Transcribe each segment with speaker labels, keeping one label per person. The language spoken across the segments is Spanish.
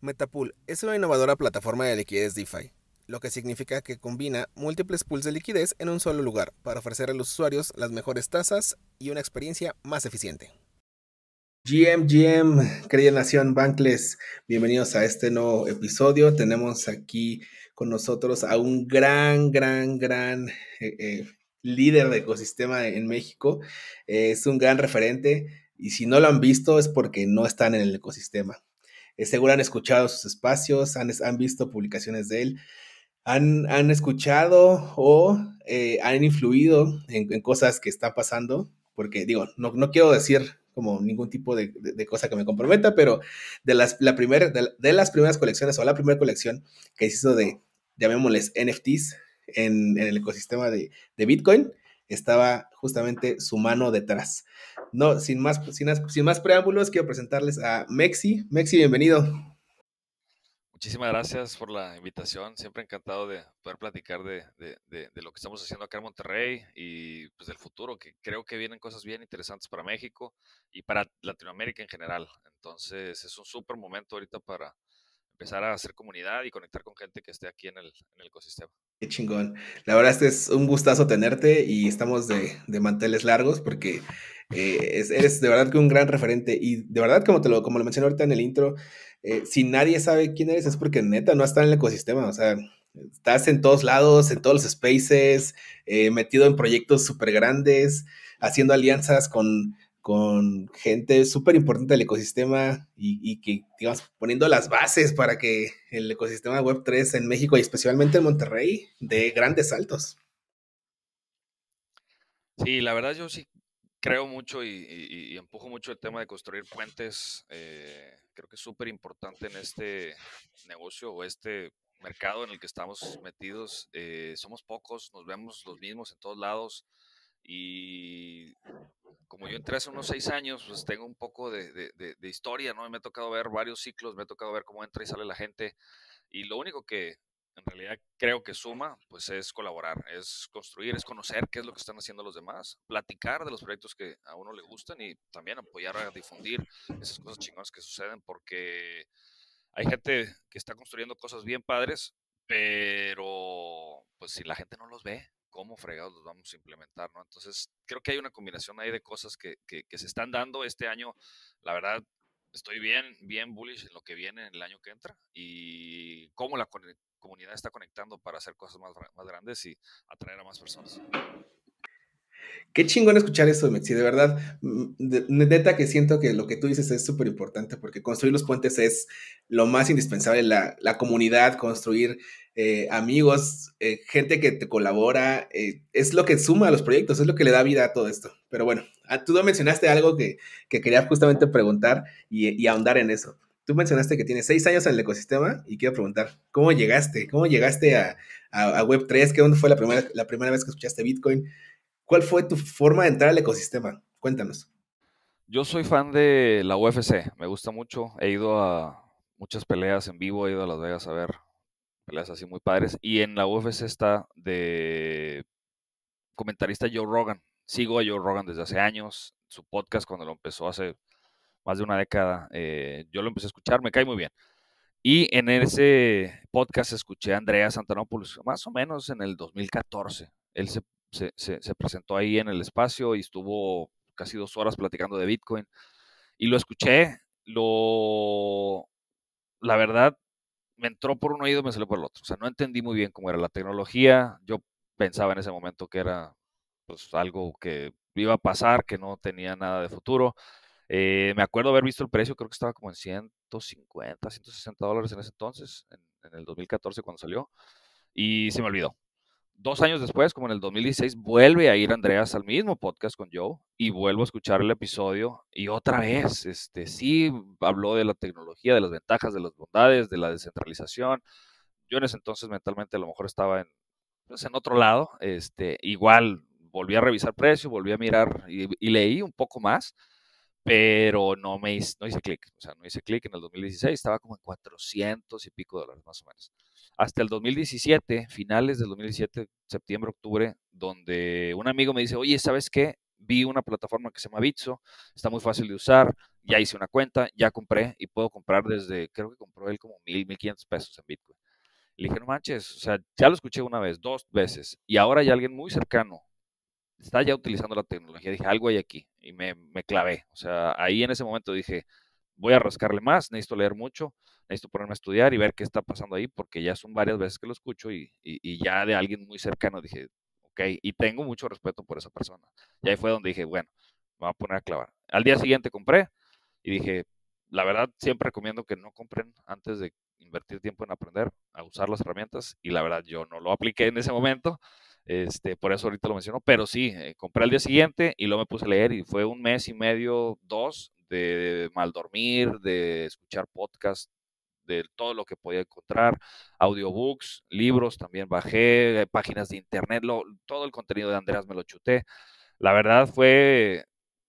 Speaker 1: Metapool es una innovadora plataforma de liquidez DeFi, lo que significa que combina múltiples pools de liquidez en un solo lugar para ofrecer a los usuarios las mejores tasas y una experiencia más eficiente. Querida Nación Bankless, bienvenidos a este nuevo episodio. Tenemos aquí con nosotros a un gran líder de ecosistema en México. Es un gran referente y si no lo han visto es porque no están en el ecosistema. Seguro han escuchado sus espacios, han visto publicaciones de él, han escuchado o han influido en cosas que están pasando, porque digo, no quiero decir como ningún tipo de cosa que me comprometa, pero de las primeras colecciones o la primera colección que se hizo de, llamémosles NFTs en el ecosistema de Bitcoin, estaba justamente su mano detrás. No, sin más preámbulos, quiero presentarles a Mexi. Mexi, bienvenido.
Speaker 2: Muchísimas gracias por la invitación. Siempre encantado de poder platicar de lo que estamos haciendo acá en Monterrey y pues del futuro, que creo que vienen cosas bien interesantes para México y para Latinoamérica en general. Entonces es un súper momento ahorita para empezar a hacer comunidad y conectar con gente que esté aquí en el ecosistema.
Speaker 1: Qué chingón. La verdad es un gustazo tenerte y estamos de manteles largos porque eres de verdad que un gran referente y de verdad como lo mencioné ahorita en el intro, si nadie sabe quién eres es porque neta no estás en el ecosistema, o sea, estás en todos lados, en todos los spaces, metido en proyectos súper grandes, haciendo alianzas con gente súper importante del ecosistema y que, digamos, poniendo las bases para que el ecosistema Web3 en México y especialmente en Monterrey dé grandes saltos.
Speaker 2: Sí, la verdad yo sí creo mucho y empujo mucho el tema de construir puentes. Creo que es súper importante en este negocio o este mercado en el que estamos metidos. Somos pocos, nos vemos los mismos en todos lados y como yo entré hace unos 6 años, pues tengo un poco de historia, ¿no? Me ha tocado ver varios ciclos, me ha tocado ver cómo entra y sale la gente y lo único que en realidad creo que suma, pues es colaborar, es construir, es conocer qué es lo que están haciendo los demás, platicar de los proyectos que a uno le gustan y también apoyar a difundir esas cosas chingonas que suceden, porque hay gente que está construyendo cosas bien padres, pero pues si la gente no los ve, ¿cómo fregados los vamos a implementar, no? Entonces, creo que hay una combinación ahí de cosas que se están dando este año. La verdad, estoy bien bullish en lo que viene en el año que entra y cómo la comunidad está conectando para hacer cosas más grandes y atraer a más personas.
Speaker 1: Qué chingón escuchar eso, Metsi, de verdad. Neta que siento que lo que tú dices es súper importante porque construir los puentes es lo más indispensable, la comunidad, construir amigos, gente que te colabora, es lo que suma a los proyectos, es lo que le da vida a todo esto. Pero bueno, tú no mencionaste algo que quería justamente preguntar y ahondar en eso. Tú mencionaste que tienes 6 años en el ecosistema y quiero preguntar, ¿cómo llegaste? ¿Cómo llegaste a Web3? ¿Qué dónde fue la primera vez que escuchaste Bitcoin? ¿Cuál fue tu forma de entrar al ecosistema? Cuéntanos.
Speaker 2: Yo soy fan de la UFC, me gusta mucho, he ido a muchas peleas en vivo, he ido a Las Vegas a ver peleas así muy padres y en la UFC está de comentarista Joe Rogan. Sigo a Joe Rogan desde hace años, su podcast cuando lo empezó hace más de una década, yo lo empecé a escuchar, me cae muy bien. Y en ese podcast escuché a Andrea Antonopoulos, más o menos en el 2014. Él se presentó ahí en el espacio y estuvo casi 2 horas platicando de Bitcoin. Y lo escuché, la verdad, me entró por un oído y me salió por el otro. O sea, no entendí muy bien cómo era la tecnología. Yo pensaba en ese momento que era pues algo que iba a pasar, que no tenía nada de futuro. Me acuerdo haber visto el precio, creo que estaba como en 150, $160 en ese entonces, en el 2014 cuando salió, y se me olvidó. 2 años después, como en el 2016, vuelve a ir Andreas al mismo podcast con Joe y vuelvo a escuchar el episodio y otra vez, sí, habló de la tecnología, de las ventajas, de las bondades, de la descentralización. Yo en ese entonces mentalmente a lo mejor estaba pues, en otro lado, igual volví a revisar precio, volví a mirar y leí un poco más, pero no hice clic, o sea, no hice clic en el 2016, estaba como en 400 y pico dólares más o menos. Hasta el 2017, finales del 2017, septiembre, octubre, donde un amigo me dice, oye, ¿sabes qué? Vi una plataforma que se llama Bitso, está muy fácil de usar, ya hice una cuenta, ya compré y puedo comprar desde, creo que compró él como 1,000, 1,500 pesos en Bitcoin. Le dije, no manches, o sea, ya lo escuché una vez, dos veces, y ahora hay alguien muy cercano está ya utilizando la tecnología. Dije, algo hay aquí. Y me clavé. O sea, ahí en ese momento dije, voy a rascarle más, necesito leer mucho, necesito ponerme a estudiar y ver qué está pasando ahí, porque ya son varias veces que lo escucho y ya de alguien muy cercano dije, ok, y tengo mucho respeto por esa persona. Y ahí fue donde dije, bueno, me voy a poner a clavar. Al día siguiente compré y dije, la verdad, siempre recomiendo que no compren antes de invertir tiempo en aprender a usar las herramientas y la verdad yo no lo apliqué en ese momento, por eso ahorita lo menciono, pero sí, compré al día siguiente y luego me puse a leer y fue un mes y medio, dos, de mal dormir, de escuchar podcasts, de todo lo que podía encontrar, audiobooks, libros, también bajé, páginas de internet, todo el contenido de Andreas me lo chuté. La verdad fue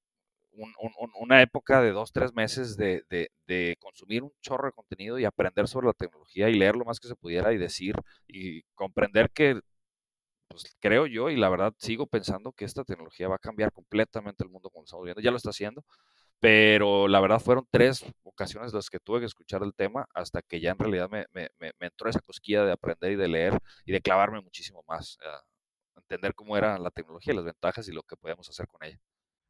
Speaker 2: una época de 2, 3 meses de consumir un chorro de contenido y aprender sobre la tecnología y leer lo más que se pudiera y decir y comprender que pues creo yo y la verdad sigo pensando que esta tecnología va a cambiar completamente el mundo como lo estamos viendo. Ya lo está haciendo, pero la verdad fueron 3 ocasiones las que tuve que escuchar el tema hasta que ya en realidad me entró esa cosquilla de aprender y de leer y de clavarme muchísimo más, a entender cómo era la tecnología, las ventajas y lo que podíamos hacer con ella.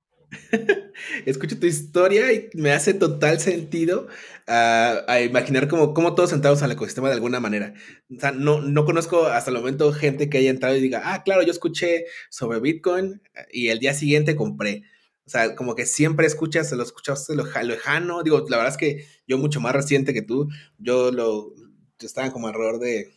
Speaker 1: Escucho tu historia y me hace total sentido a imaginar cómo todos entramos al ecosistema de alguna manera. O sea, no conozco hasta el momento gente que haya entrado y diga, ah, claro, yo escuché sobre Bitcoin y el día siguiente compré. O sea, como que siempre lo escuchaste lo lejano. Digo, la verdad es que yo mucho más reciente que tú, yo estaba como alrededor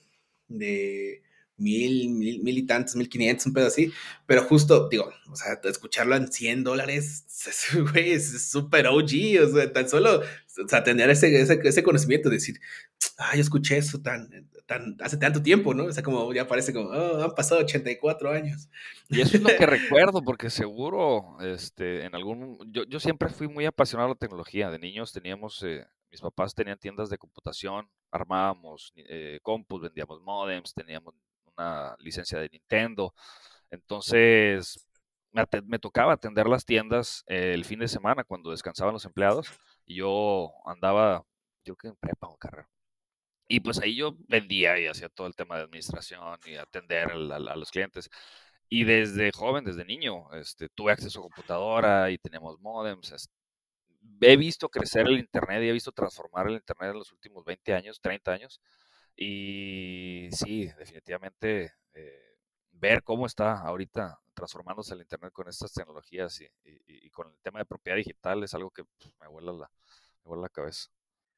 Speaker 1: de mil y tantos, 1,500, un pedo así. Pero justo, digo, o sea, escucharlo en $100, güey, es súper OG, o sea, tan solo, o sea, tener ese conocimiento de decir, ah, yo escuché eso hace tanto tiempo, ¿no? O sea, como ya parece como, oh, han pasado 84 años.
Speaker 2: Y eso es lo que recuerdo, porque seguro, en yo siempre fui muy apasionado de la tecnología. De niños teníamos, mis papás tenían tiendas de computación, armábamos compus, vendíamos modems, teníamos una licencia de Nintendo. Entonces, me tocaba atender las tiendas el fin de semana cuando descansaban los empleados y yo andaba, yo que en prepa o carrera. Y pues ahí yo vendía y hacía todo el tema de administración y atender a los clientes. Y desde joven, desde niño, tuve acceso a computadora y teníamos modems. He visto crecer el Internet y he visto transformar el Internet en los últimos 20 años, 30 años. Y sí, definitivamente ver cómo está ahorita transformándose el Internet con estas tecnologías y con el tema de propiedad digital es algo que me vuela la cabeza.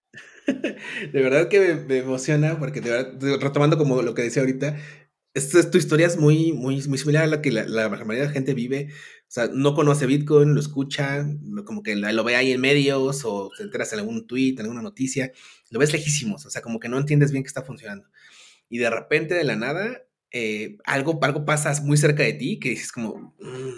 Speaker 1: De verdad que me emociona, porque de verdad, retomando como lo que decía ahorita, tu historia es muy similar a la que la mayoría de la gente vive. O sea, no conoce Bitcoin, lo escucha, como que lo ve ahí en medios o te enteras en algún tweet, en alguna noticia, lo ves lejísimos, o sea, como que no entiendes bien qué está funcionando. Y de repente, de la nada, algo pasa muy cerca de ti que dices como,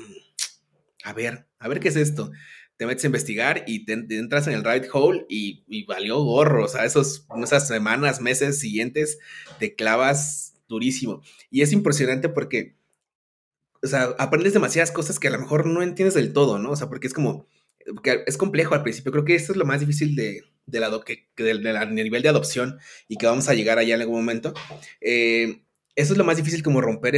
Speaker 1: a ver qué es esto. Te metes a investigar y te entras en el rabbit hole y valió gorro. O sea, esas semanas, meses siguientes te clavas durísimo. Y es impresionante porque, o sea, aprendes demasiadas cosas que a lo mejor no entiendes del todo, ¿no? O sea, porque es como, que es complejo al principio. Creo que esto es lo más difícil del nivel de adopción y que vamos a llegar allá en algún momento. Eso es lo más difícil, como romper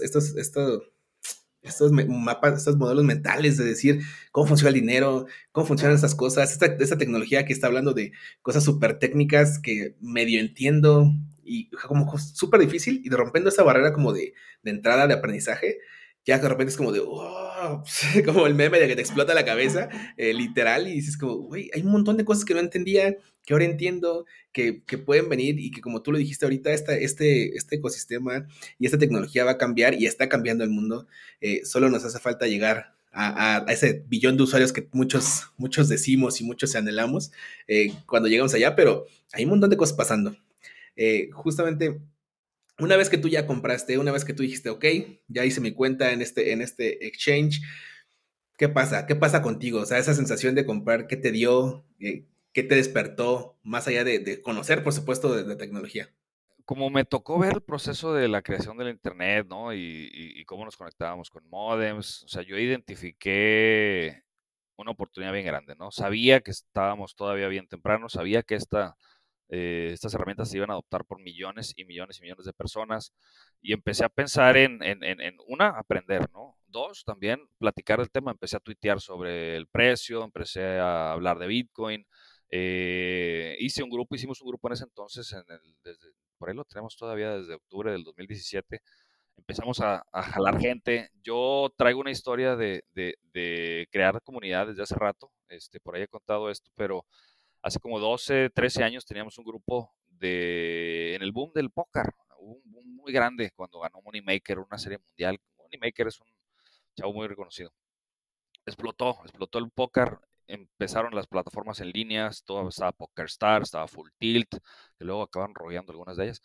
Speaker 1: estos mapas, estos modelos mentales de decir cómo funciona el dinero, cómo funcionan estas cosas, esta tecnología que está hablando de cosas súper técnicas que medio entiendo y como súper difícil y de rompiendo esa barrera como de entrada de aprendizaje, ya de repente es como de, wow, como el meme de que te explota la cabeza, literal, y dices como, güey, hay un montón de cosas que no entendía, que ahora entiendo, que pueden venir y que como tú lo dijiste ahorita, este ecosistema y esta tecnología va a cambiar y está cambiando el mundo. Solo nos hace falta llegar a ese billón de usuarios que muchos decimos y muchos anhelamos cuando llegamos allá, pero hay un montón de cosas pasando. Justamente, una vez que tú ya compraste, una vez que tú dijiste, ok, ya hice mi cuenta en este exchange, ¿qué pasa? ¿Qué pasa contigo? O sea, esa sensación de comprar, ¿qué te dio? ¿Qué te despertó? Más allá de conocer, por supuesto, de tecnología.
Speaker 2: Como me tocó ver el proceso de la creación del Internet, ¿no? Y cómo nos conectábamos con modems, o sea, yo identifiqué una oportunidad bien grande, ¿no? Sabía que estábamos todavía bien temprano, sabía que estas herramientas se iban a adoptar por millones y millones y millones de personas y empecé a pensar en una, aprender, ¿no? Dos, también platicar del tema, empecé a tuitear sobre el precio, empecé a hablar de Bitcoin, hicimos un grupo en ese entonces, por ahí lo tenemos todavía desde octubre del 2017. Empezamos a jalar gente. Yo traigo una historia de crear comunidad desde hace rato, por ahí he contado esto, pero hace como 12, 13 años teníamos un grupo en el boom del póker, un boom muy grande cuando ganó Moneymaker, una serie mundial. Moneymaker es un chavo muy reconocido. Explotó el póker, empezaron las plataformas en líneas, todo estaba PokerStar, estaba Full Tilt, que luego acaban rodeando algunas de ellas.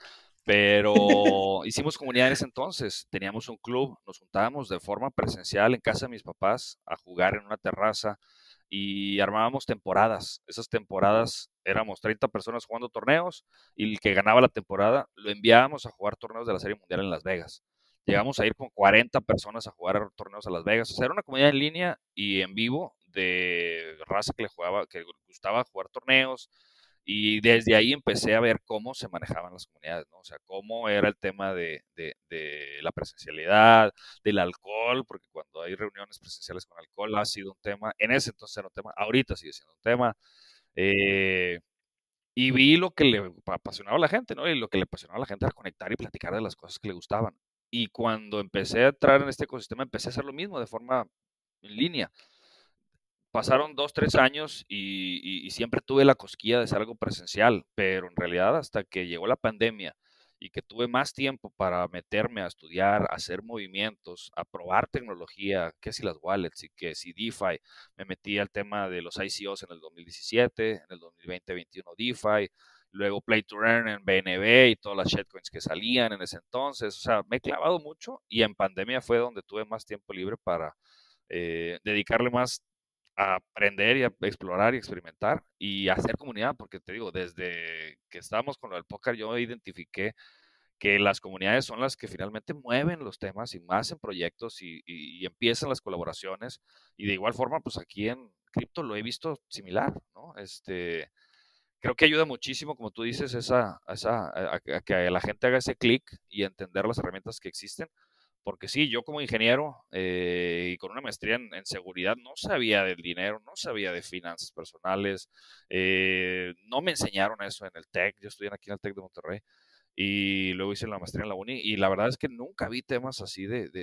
Speaker 2: Pero hicimos comunidad en ese entonces, teníamos un club, nos juntábamos de forma presencial en casa de mis papás a jugar en una terraza y armábamos temporadas. Esas temporadas éramos 30 personas jugando torneos y el que ganaba la temporada lo enviábamos a jugar torneos de la Serie Mundial en Las Vegas. Llegamos a ir con 40 personas a jugar torneos a Las Vegas. O sea, era una comunidad en línea y en vivo de raza que le gustaba jugar torneos. Y desde ahí empecé a ver cómo se manejaban las comunidades, ¿no? O sea, cómo era el tema de la presencialidad, del alcohol, porque cuando hay reuniones presenciales con alcohol ha sido un tema, en ese entonces era un tema, ahorita sigue siendo un tema. Eh, y vi lo que le apasionaba a la gente, ¿no? Y lo que le apasionaba a la gente era conectar y platicar de las cosas que le gustaban. Y cuando empecé a entrar en este ecosistema, empecé a hacer lo mismo de forma en línea. Pasaron 2, 3 años y siempre tuve la cosquilla de hacer algo presencial, pero en realidad hasta que llegó la pandemia y que tuve más tiempo para meterme a estudiar, a hacer movimientos, a probar tecnología, que si las wallets y que si DeFi, me metí al tema de los ICOs en el 2017, en el 2020-21 DeFi, luego Play to Earn en BNB y todas las shitcoins que salían en ese entonces, o sea, me he clavado mucho y en pandemia fue donde tuve más tiempo libre para dedicarle más a aprender y a explorar y experimentar y hacer comunidad, porque te digo, desde que estábamos con lo del póker, yo identifiqué que las comunidades son las que finalmente mueven los temas y más en proyectos y empiezan las colaboraciones. Y de igual forma, pues aquí en cripto lo he visto similar, ¿no? Creo que ayuda muchísimo, como tú dices, a que la gente haga ese clic y entender las herramientas que existen porque sí, yo como ingeniero y con una maestría en seguridad no sabía del dinero, no sabía de finanzas personales, no me enseñaron eso en el TEC, yo estudié aquí en el TEC de Monterrey y luego hice la maestría en la uni y la verdad es que nunca vi temas así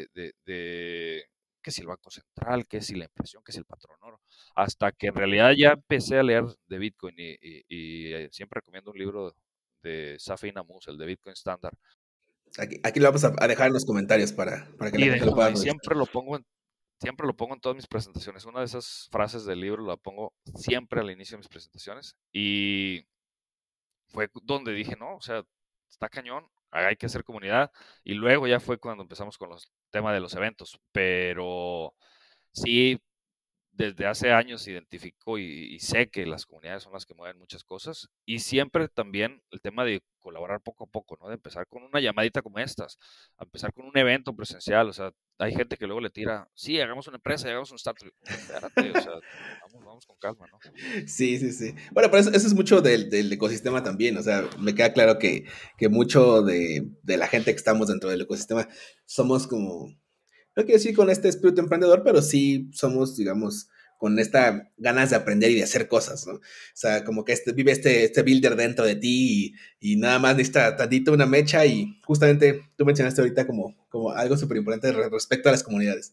Speaker 2: de que si el Banco Central, que si la impresión, que si el patrón oro, hasta que en realidad ya empecé a leer de Bitcoin y siempre recomiendo un libro de Safi Namus, el de Bitcoin Standard.
Speaker 1: Aquí lo vamos a dejar en los comentarios para que la
Speaker 2: Y,
Speaker 1: gente lo pueda
Speaker 2: y
Speaker 1: revisar.
Speaker 2: siempre lo pongo en todas mis presentaciones. Una de esas frases del libro la pongo siempre al inicio de mis presentaciones. Y fue donde dije, no, o sea, está cañón, hay que hacer comunidad. Y luego ya fue cuando empezamos con los temas de los eventos. Pero sí, desde hace años identifico y sé que las comunidades son las que mueven muchas cosas y siempre también el tema de colaborar poco a poco, ¿no? De empezar con una llamadita como estas, a empezar con un evento presencial, o sea, hay gente que luego le tira, sí, hagamos una empresa, hagamos un startup. Espérate, o sea, vamos con calma, ¿no?
Speaker 1: Sí, sí, sí. Bueno, pero eso es mucho del ecosistema también. O sea, me queda claro que mucho de la gente que estamos dentro del ecosistema somos como, no quiero decir con este espíritu emprendedor, pero sí somos, digamos, con esta ganas de aprender y de hacer cosas, ¿no? O sea, como que vive este builder dentro de ti y nada más necesita tantito una mecha y justamente tú mencionaste ahorita como algo súper importante respecto a las comunidades.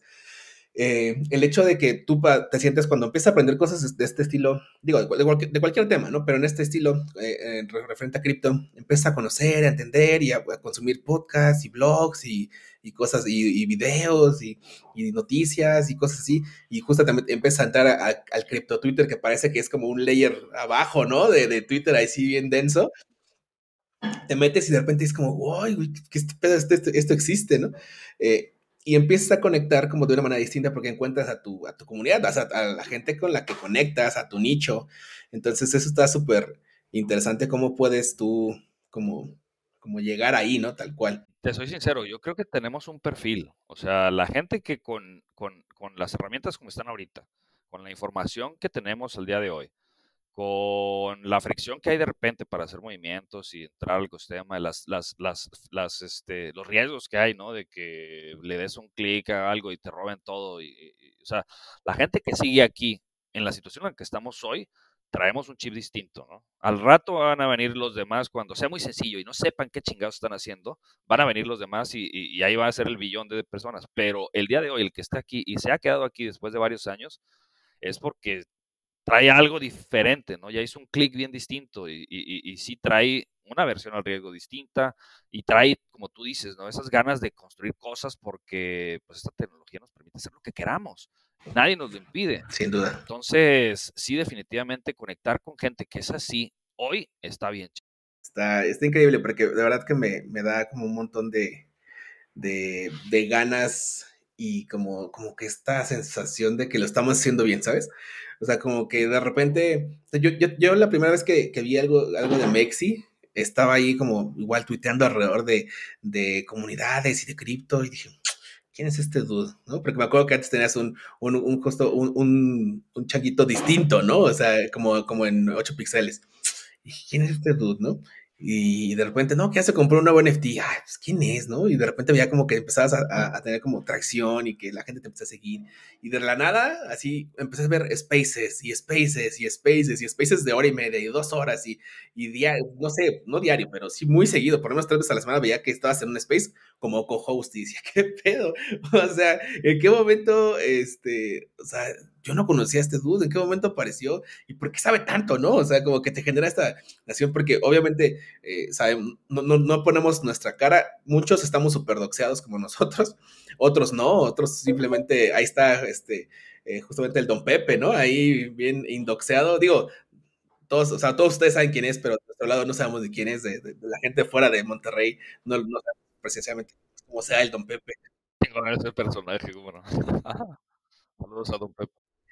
Speaker 1: El hecho de que tú te sientes cuando empiezas a aprender cosas de este estilo, digo, de cualquier tema, ¿no? Pero en este estilo, referente a cripto, empiezas a conocer, a entender y a consumir podcasts y blogs y cosas y videos y noticias y cosas así. Y justamente empiezas a entrar al cripto Twitter, que parece que es como un layer abajo, ¿no? De Twitter ahí sí bien denso. Te metes y de repente es como, uy, ¿qué este pedo? Esto existe, ¿no? Y empiezas a conectar como de una manera distinta porque encuentras a tu comunidad, a la gente con la que conectas, a tu nicho. Entonces eso está súper interesante cómo puedes tú como llegar ahí, ¿no? Tal cual.
Speaker 2: Te soy sincero, yo creo que tenemos un perfil, o sea, la gente que con las herramientas como están ahorita, con la información que tenemos el día de hoy, con la fricción que hay de repente para hacer movimientos y entrar al ecosistema, los riesgos que hay, ¿no? De que le des un clic a algo y te roben todo. O sea, la gente que sigue aquí, en la situación en la que estamos hoy, traemos un chip distinto, ¿no? Al rato van a venir los demás, cuando sea muy sencillo y no sepan qué chingados están haciendo, van a venir los demás y ahí va a ser el billón de personas. Pero el día de hoy, el que está aquí y se ha quedado aquí después de varios años, es porque trae algo diferente, ¿no? Ya hizo un clic bien distinto y sí trae una versión al riesgo distinta y trae, como tú dices, ¿no? Esas ganas de construir cosas porque pues esta tecnología nos permite hacer lo que queramos. Nadie nos lo impide.
Speaker 1: Sin duda.
Speaker 2: Entonces, sí, definitivamente conectar con gente que es así, hoy está bien.
Speaker 1: Está increíble porque de verdad que me da como un montón de ganas y como que esta sensación de que lo estamos haciendo bien, ¿sabes? O sea, como que de repente, o sea, yo la primera vez que vi algo de Mexi, estaba ahí como igual tuiteando alrededor de comunidades y de cripto y dije, ¿quién es este dude? ¿No? Porque me acuerdo que antes tenías un changuito distinto, ¿no? O sea, como en 8 píxeles. Y dije, ¿quién es este dude, no? Y de repente, no, que ya se compró un nuevo NFT. Ay, pues, ¿quién es, no? Y de repente veía como que empezabas a tener como tracción y que la gente te empezó a seguir. Y de la nada, así, empecé a ver spaces y spaces y spaces y spaces de hora y media y 2 horas y diario, no sé, no diario, pero sí muy seguido. Por lo menos 3 veces a la semana veía que estabas en un space como co-host y decía, ¿qué pedo? O sea, ¿en qué momento, o sea, yo no conocía a este dude? ¿En qué momento apareció? ¿Y por qué sabe tanto, no? O sea, como que te genera esta nación, porque obviamente, no ponemos nuestra cara, muchos estamos súper doxeados como nosotros, otros no, otros simplemente, ahí está, justamente el Don Pepe, ¿no? Ahí bien indoxeado, digo, todos, o sea, todos ustedes saben quién es, pero de nuestro lado no sabemos de quién es, de la gente fuera de Monterrey, no sabemos precisamente cómo sea el Don Pepe.
Speaker 2: Tengo ese personaje, ¿cómo no? Saludos a Don Pepe.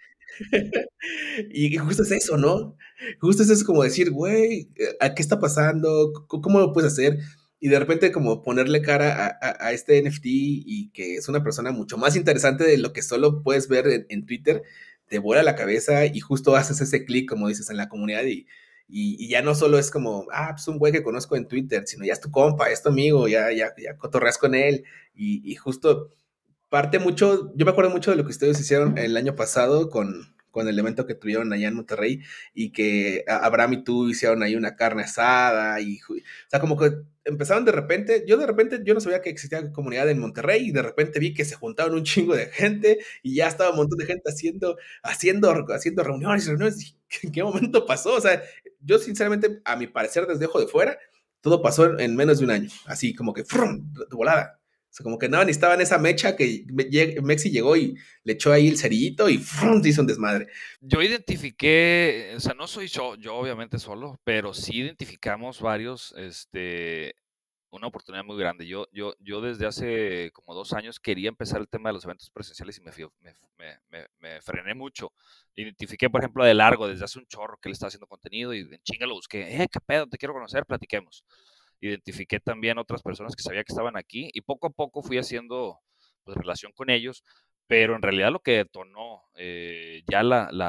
Speaker 1: Y justo es eso, ¿no? Justo es eso como decir, güey, ¿a qué está pasando? ¿Cómo lo puedes hacer? Y de repente como ponerle cara a este NFT y que es una persona mucho más interesante de lo que solo puedes ver en Twitter, te vuela la cabeza y justo haces ese clic, como dices, en la comunidad y ya no solo es como, pues un güey que conozco en Twitter, sino ya es tu compa, es tu amigo, ya cotorreas con él y justo parte mucho, yo me acuerdo mucho de lo que ustedes hicieron el año pasado con el evento que tuvieron allá en Monterrey y que Abraham y tú hicieron ahí una carne asada o sea, como que empezaron de repente, yo no sabía que existía comunidad en Monterrey y de repente vi que se juntaron un chingo de gente y ya estaba un montón de gente haciendo reuniones. ¿En qué momento pasó? O sea, yo sinceramente, a mi parecer, desde ojo de fuera, todo pasó en menos de un año, así como que ¡frum! De volada. O sea, como que nada, necesitaban esa mecha que Mexi llegó y le echó ahí el cerillito y ¡frum! Hizo un desmadre.
Speaker 2: Yo identifiqué, o sea, no soy yo obviamente solo, pero sí identificamos varios, una oportunidad muy grande. Yo desde hace como 2 años quería empezar el tema de los eventos presenciales y me frené mucho. Identifiqué, por ejemplo, a De Largo desde hace un chorro que le estaba haciendo contenido y en chinga lo busqué. ¿Qué pedo? Te quiero conocer, platiquemos. Identifiqué también otras personas que sabía que estaban aquí y poco a poco fui haciendo pues, relación con ellos, pero en realidad lo que detonó ya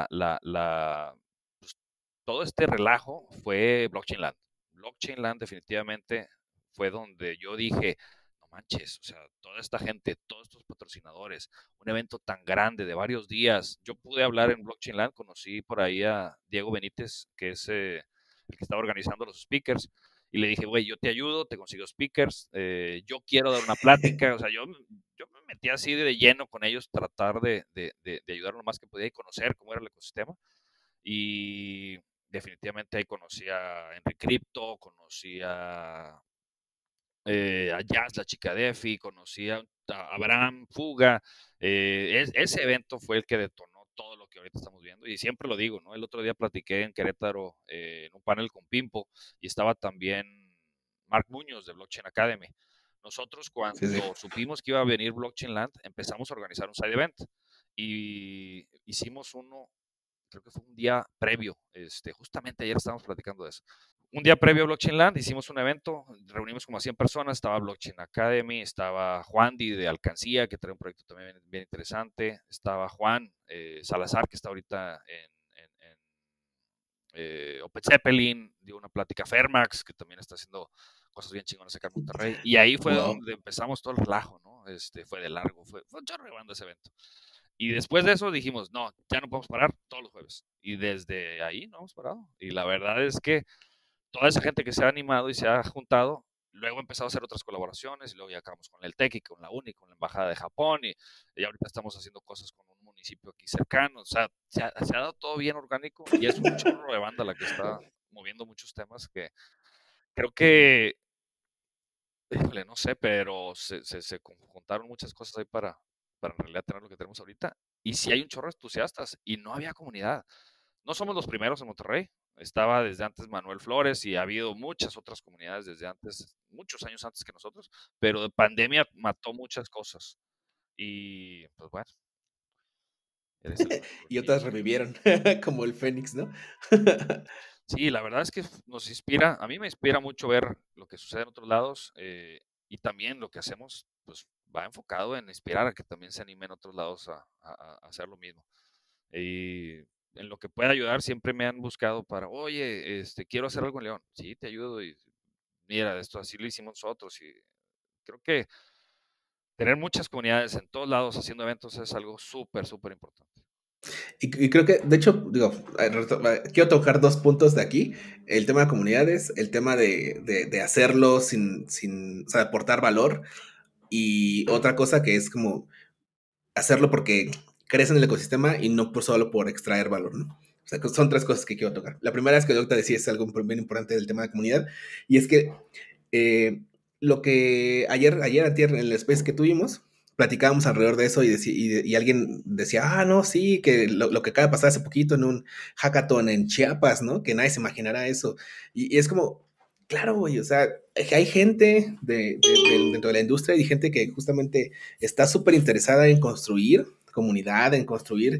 Speaker 2: pues, todo este relajo fue Blockchain Land. Blockchain Land definitivamente fue donde yo dije, no manches, o sea, toda esta gente, todos estos patrocinadores, un evento tan grande de varios días. Yo pude hablar en Blockchain Land, conocí por ahí a Diego Benítez, que es el que estaba organizando los speakers, y le dije, güey, yo te ayudo, te consigo speakers, yo quiero dar una plática, o sea, yo me metí así de lleno con ellos, tratar de ayudar lo más que podía y conocer cómo era el ecosistema. Y definitivamente ahí conocí a Enrique Crypto, conocí a Jazz, la chica de EFI, conocí a Abraham Fuga. Ese evento fue el que detonó todo lo que ahorita estamos viendo. Y siempre lo digo, ¿no? El otro día platiqué en Querétaro en un panel con Pimpo y estaba también Mark Muñoz de Blockchain Academy. Nosotros
Speaker 1: Sí, sí.
Speaker 2: cuando supimos que iba a venir Blockchain Land, empezamos a organizar un side event y hicimos uno, creo que fue un día previo, justamente ayer estábamos platicando de eso, un día previo a Blockchain Land hicimos un evento, reunimos como a 100 personas, estaba Blockchain Academy, estaba Juan Di de Alcancía, que trae un proyecto también bien interesante, estaba Juan Salazar, que está ahorita en Open Zeppelin, dio una plática Fermax, que también está haciendo cosas bien chingonas acá en Monterrey, y ahí fue
Speaker 1: Wow.
Speaker 2: donde empezamos todo el relajo, ¿no? Fue de largo, fue un chorro de banda ese evento. Y después de eso dijimos, no, ya no podemos parar todos los jueves. Y desde ahí no hemos parado. Y la verdad es que toda esa gente que se ha animado y se ha juntado, luego empezado a hacer otras colaboraciones y luego ya acabamos con el TEC y con la UNI, con la Embajada de Japón y ahorita estamos haciendo cosas con un municipio aquí cercano. O sea, se ha dado todo bien orgánico y es un chorro de banda la que está moviendo muchos temas que creo que, híjole, no sé, pero se conjuntaron muchas cosas ahí para en realidad tener lo que tenemos ahorita. Y sí hay un chorro de entusiastas y no había comunidad. No somos los primeros en Monterrey. Estaba desde antes Manuel Flores y ha habido muchas otras comunidades desde antes, muchos años antes que nosotros, pero de pandemia mató muchas cosas. Y pues bueno, eres el único
Speaker 1: Y
Speaker 2: aquí.
Speaker 1: otras revivieron, como el Fénix, ¿no?
Speaker 2: Sí, la verdad es que nos inspira, a mí me inspira mucho ver lo que sucede en otros lados y también lo que hacemos, pues va enfocado en inspirar a que también se animen otros lados a hacer lo mismo. Y en lo que pueda ayudar, siempre me han buscado para, oye, quiero hacer algo en León. Sí, te ayudo y mira, esto así lo hicimos nosotros. Y creo que tener muchas comunidades en todos lados haciendo eventos es algo súper, súper importante.
Speaker 1: Y creo que, de hecho, digo, quiero tocar dos puntos de aquí. El tema de comunidades, el tema de hacerlo sin, o sea, aportar valor. Y otra cosa que es como hacerlo porque crees en el ecosistema y no por solo por extraer valor, ¿no? O sea, son tres cosas que quiero tocar. La primera es que yo te decía es algo bien importante del tema de comunidad y es que eh, lo que ayer en el space que tuvimos, platicábamos alrededor de eso y alguien decía, ah, no, sí, que lo que acaba de pasar hace poquito en un hackathon en Chiapas, ¿no? Que nadie se imaginará eso. Y es como, claro, güey, o sea, hay gente dentro de la industria y gente que justamente está súper interesada en construir comunidad, en construir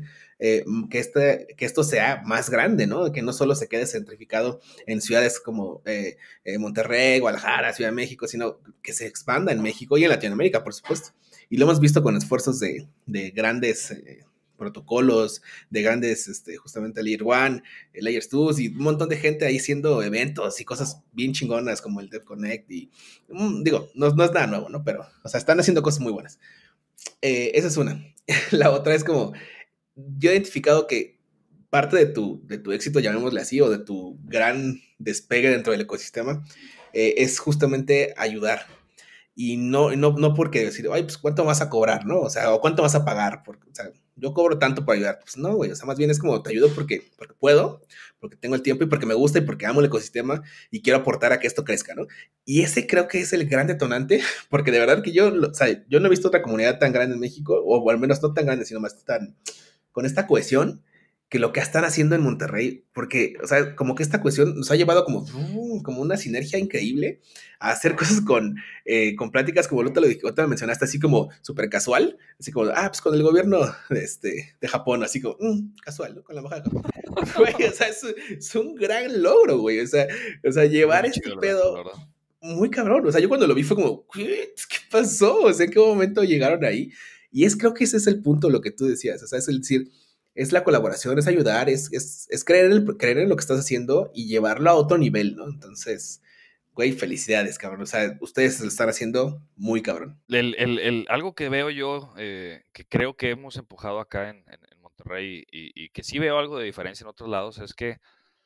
Speaker 1: que esto sea más grande, ¿no? Que no solo se quede centrificado en ciudades como Monterrey, Guadalajara, Ciudad de México, sino que se expanda en México y en Latinoamérica, por supuesto. Y lo hemos visto con esfuerzos de grandes protocolos, de grandes, justamente Layer One, Layers 2 y un montón de gente ahí haciendo eventos y cosas bien chingonas como el Dev Connect y digo, no es nada nuevo, ¿no? Pero, o sea, están haciendo cosas muy buenas. Esa es una. La otra es como, yo he identificado que parte de tu éxito, llamémosle así, o de tu gran despegue dentro del ecosistema, es justamente ayudar. Y no porque decir, ay, pues cuánto vas a cobrar, ¿no? O sea, o cuánto vas a pagar. Porque, o sea, yo cobro tanto por ayudar. Pues no, güey. O sea, más bien es como te ayudo porque puedo, porque tengo el tiempo y porque me gusta y porque amo el ecosistema y quiero aportar a que esto crezca, ¿no? Y ese creo que es el gran detonante, porque de verdad que o sea, yo no he visto otra comunidad tan grande en México, o al menos no tan grande, sino más tan con esta cohesión que lo que están haciendo en Monterrey, porque, o sea, como que esta cohesión nos ha llevado como una sinergia increíble a hacer cosas con pláticas como lo mencionaste, así como súper casual, así como, pues con el gobierno de Japón, así como, casual, ¿no? Con la embajada de Japón. Güey, o sea, es un gran logro, güey, o sea,
Speaker 2: Estuvo
Speaker 1: llevar
Speaker 2: muy
Speaker 1: este
Speaker 2: chido el evento, la
Speaker 1: pedo
Speaker 2: verdad.
Speaker 1: muy cabrón, o sea, yo cuando lo vi fue como, ¿qué pasó? O sea, ¿en qué momento llegaron ahí? Y creo que ese es el punto, lo que tú decías, o sea, es el decir, es la colaboración, es ayudar, es creer en lo que estás haciendo y llevarlo a otro nivel, ¿no? Entonces, güey, felicidades, cabrón. O sea, ustedes lo están haciendo muy cabrón.
Speaker 2: Algo que veo yo, que creo que hemos empujado acá en Monterrey y que sí veo algo de diferencia en otros lados, es que,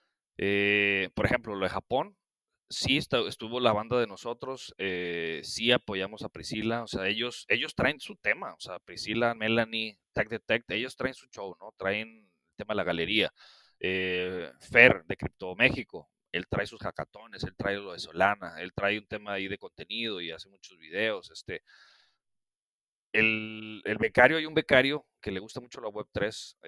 Speaker 2: por ejemplo, lo de Japón, sí estuvo la banda de nosotros, sí apoyamos a Priscila, o sea, ellos traen su tema, o sea, Priscila, Melanie, Tech Detect, ellos traen su show, ¿no? Traen el tema de la galería. Fer de Crypto México, él trae sus hackatones, él trae lo de Solana, él trae un tema ahí de contenido y hace muchos videos, el becario, hay un becario que le gusta mucho la Web3,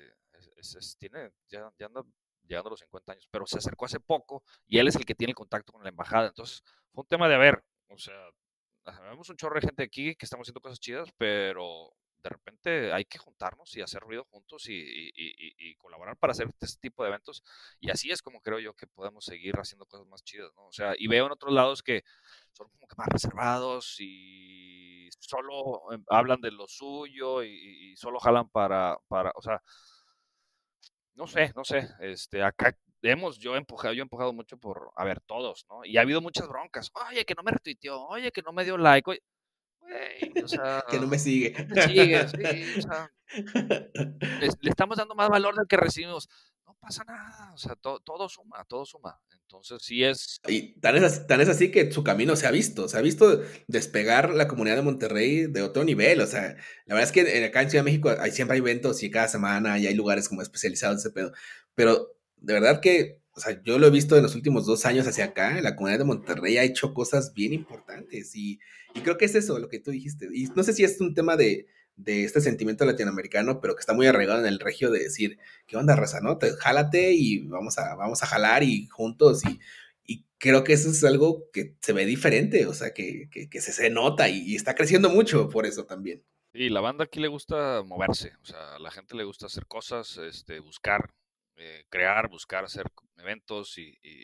Speaker 2: ya anda llegando a los 50 años, pero se acercó hace poco y él es el que tiene el contacto con la embajada. Entonces, fue un tema de, a ver, o sea, vemos un chorro de gente aquí que estamos haciendo cosas chidas, pero de repente hay que juntarnos y hacer ruido juntos y colaborar para hacer este tipo de eventos. Y así es como creo yo que podemos seguir haciendo cosas más chidas, ¿no? O sea, y veo en otros lados que son como que más reservados y solo hablan de lo suyo y solo jalan o sea, no sé, acá yo he empujado mucho por, a ver, todos, ¿no? Y ha habido muchas broncas. Oye, que no me retuiteó, oye, que no me dio like, oye, güey, o sea,
Speaker 1: Que no me sigue.
Speaker 2: no me sigues, sí, o sea, le estamos dando más valor del que recibimos. No pasa nada, o sea, todo suma, todo suma. Entonces, sí es,
Speaker 1: Y tan es así que su camino se ha visto despegar la comunidad de Monterrey de otro nivel, o sea, la verdad es que acá en Ciudad de México siempre hay eventos y cada semana y hay lugares como especializados en ese pedo, pero de verdad que, o sea, yo lo he visto en los últimos 2 años hacia acá, la comunidad de Monterrey ha hecho cosas bien importantes y creo que es eso lo que tú dijiste, y no sé si es un tema de este sentimiento latinoamericano, pero que está muy arraigado en el regio de decir, ¿qué onda, raza, no? Jálate y vamos a jalar y juntos y creo que eso es algo que se ve diferente, o sea, que se nota y está creciendo mucho por eso también.
Speaker 2: y la banda aquí le gusta moverse, o sea, a la gente le gusta hacer cosas, buscar, crear, buscar hacer eventos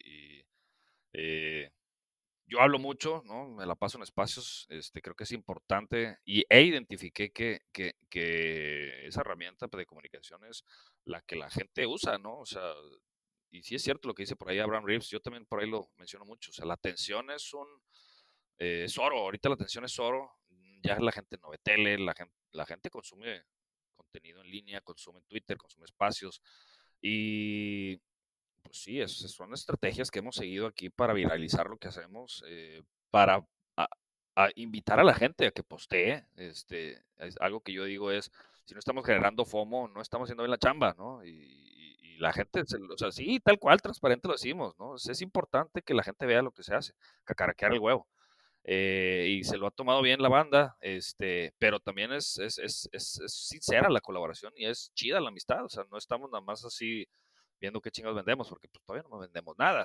Speaker 2: eh, yo hablo mucho, ¿no? Me la paso en espacios, creo que es importante identifiqué que esa herramienta pues, de comunicación es la que la gente usa, ¿no? O sea, y sí es cierto lo que dice por ahí Abraham Reeves, yo también por ahí lo menciono mucho, o sea, la atención es oro, ahorita la atención es oro, ya la gente no ve tele, la gente consume contenido en línea, consume Twitter, consume espacios, y pues sí, son estrategias que hemos seguido aquí para viralizar lo que hacemos, para a- invitar a la gente a que postee. Algo que yo digo es, si no estamos generando FOMO, no estamos haciendo bien la chamba, ¿no? Y la gente, o sea, sí, tal cual, transparente lo decimos, ¿no? Es importante que la gente vea lo que se hace, cacaraquear el huevo. Y se lo ha tomado bien la banda, pero también es sincera la colaboración y es chida la amistad, o sea, no estamos nada más así viendo qué chingados vendemos, porque pues, todavía no vendemos nada,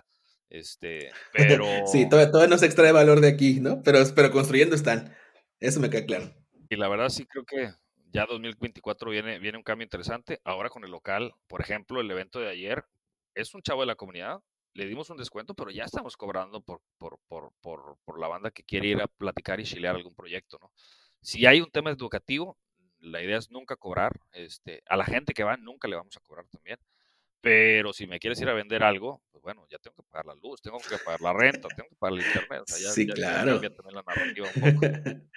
Speaker 1: Sí,
Speaker 2: pero,
Speaker 1: todavía no se extrae valor de aquí, ¿no? Pero construyendo están, eso me queda claro.
Speaker 2: y la verdad sí creo que ya 2024 viene un cambio interesante, ahora con el local, por ejemplo, el evento de ayer, es un chavo de la comunidad, le dimos un descuento, pero ya estamos cobrando por la banda que quiere ir a platicar y chilear algún proyecto, ¿no? Si hay un tema educativo, la idea es nunca cobrar, a la gente que va nunca le vamos a cobrar también, pero si me quieres ir a vender algo, pues bueno, ya tengo que pagar la luz, tengo que pagar la renta, tengo que pagar el internet, o sea,
Speaker 1: Sí,
Speaker 2: ya cambia
Speaker 1: claro.
Speaker 2: también la narrativa un poco.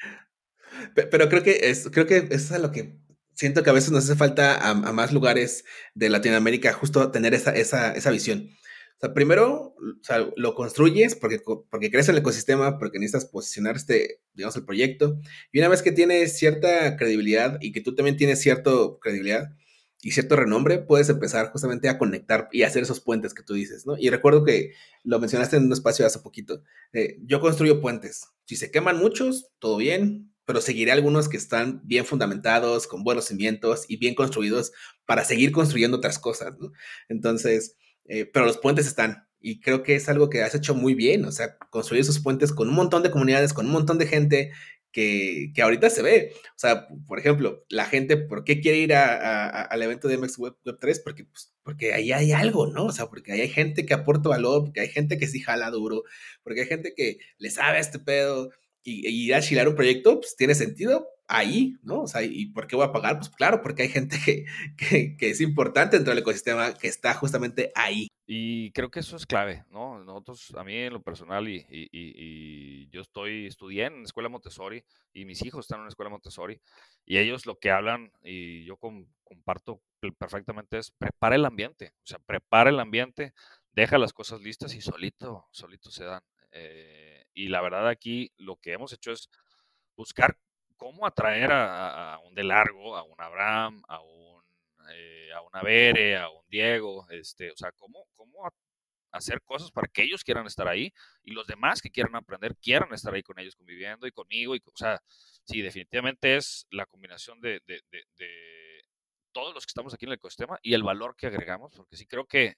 Speaker 1: Pero creo que eso es lo que siento que a veces nos hace falta a más lugares de Latinoamérica, justo tener esa visión. O sea, primero, o sea, lo construyes porque crees en el ecosistema, porque necesitas posicionar digamos, el proyecto. Y una vez que tienes cierta credibilidad y que tú también tienes cierta credibilidad y cierto renombre, puedes empezar justamente a conectar y hacer esos puentes que tú dices, ¿no? Y recuerdo que lo mencionaste en un espacio hace poquito. Yo construyo puentes. Si se queman muchos, todo bien, pero seguiré algunos que están bien fundamentados, con buenos cimientos y bien construidos para seguir construyendo otras cosas, ¿no? Entonces, pero los puentes están. Y creo que es algo que has hecho muy bien, o sea, construir esos puentes con un montón de comunidades, con un montón de gente que ahorita se ve. O sea, por ejemplo, la gente, ¿por qué quiere ir al evento de MX Web 3? Porque ahí hay algo, ¿no? O sea, porque ahí hay gente que aporta valor, porque hay gente que sí jala duro, porque hay gente que le sabe a este pedo y ir a chilar un proyecto, pues tiene sentido ahí, ¿no? O sea, ¿y por qué voy a pagar? Pues claro, porque hay gente que es importante dentro del ecosistema que está justamente ahí.
Speaker 2: Y creo que eso es clave, ¿no? Nosotros, a mí en lo personal, y yo estudié en escuela Montessori y mis hijos están en una escuela Montessori y ellos lo que hablan y yo comparto perfectamente es prepara el ambiente, o sea, prepara el ambiente, deja las cosas listas y solito se dan. Y la verdad aquí lo que hemos hecho es buscar cómo atraer a un De Largo, a un Abraham, a una Bere, a un Diego, o sea, cómo hacer cosas para que ellos quieran estar ahí y los demás que quieran aprender quieran estar ahí con ellos conviviendo y conmigo. O sea, sí, definitivamente es la combinación de todos los que estamos aquí en el ecosistema y el valor que agregamos, porque sí creo que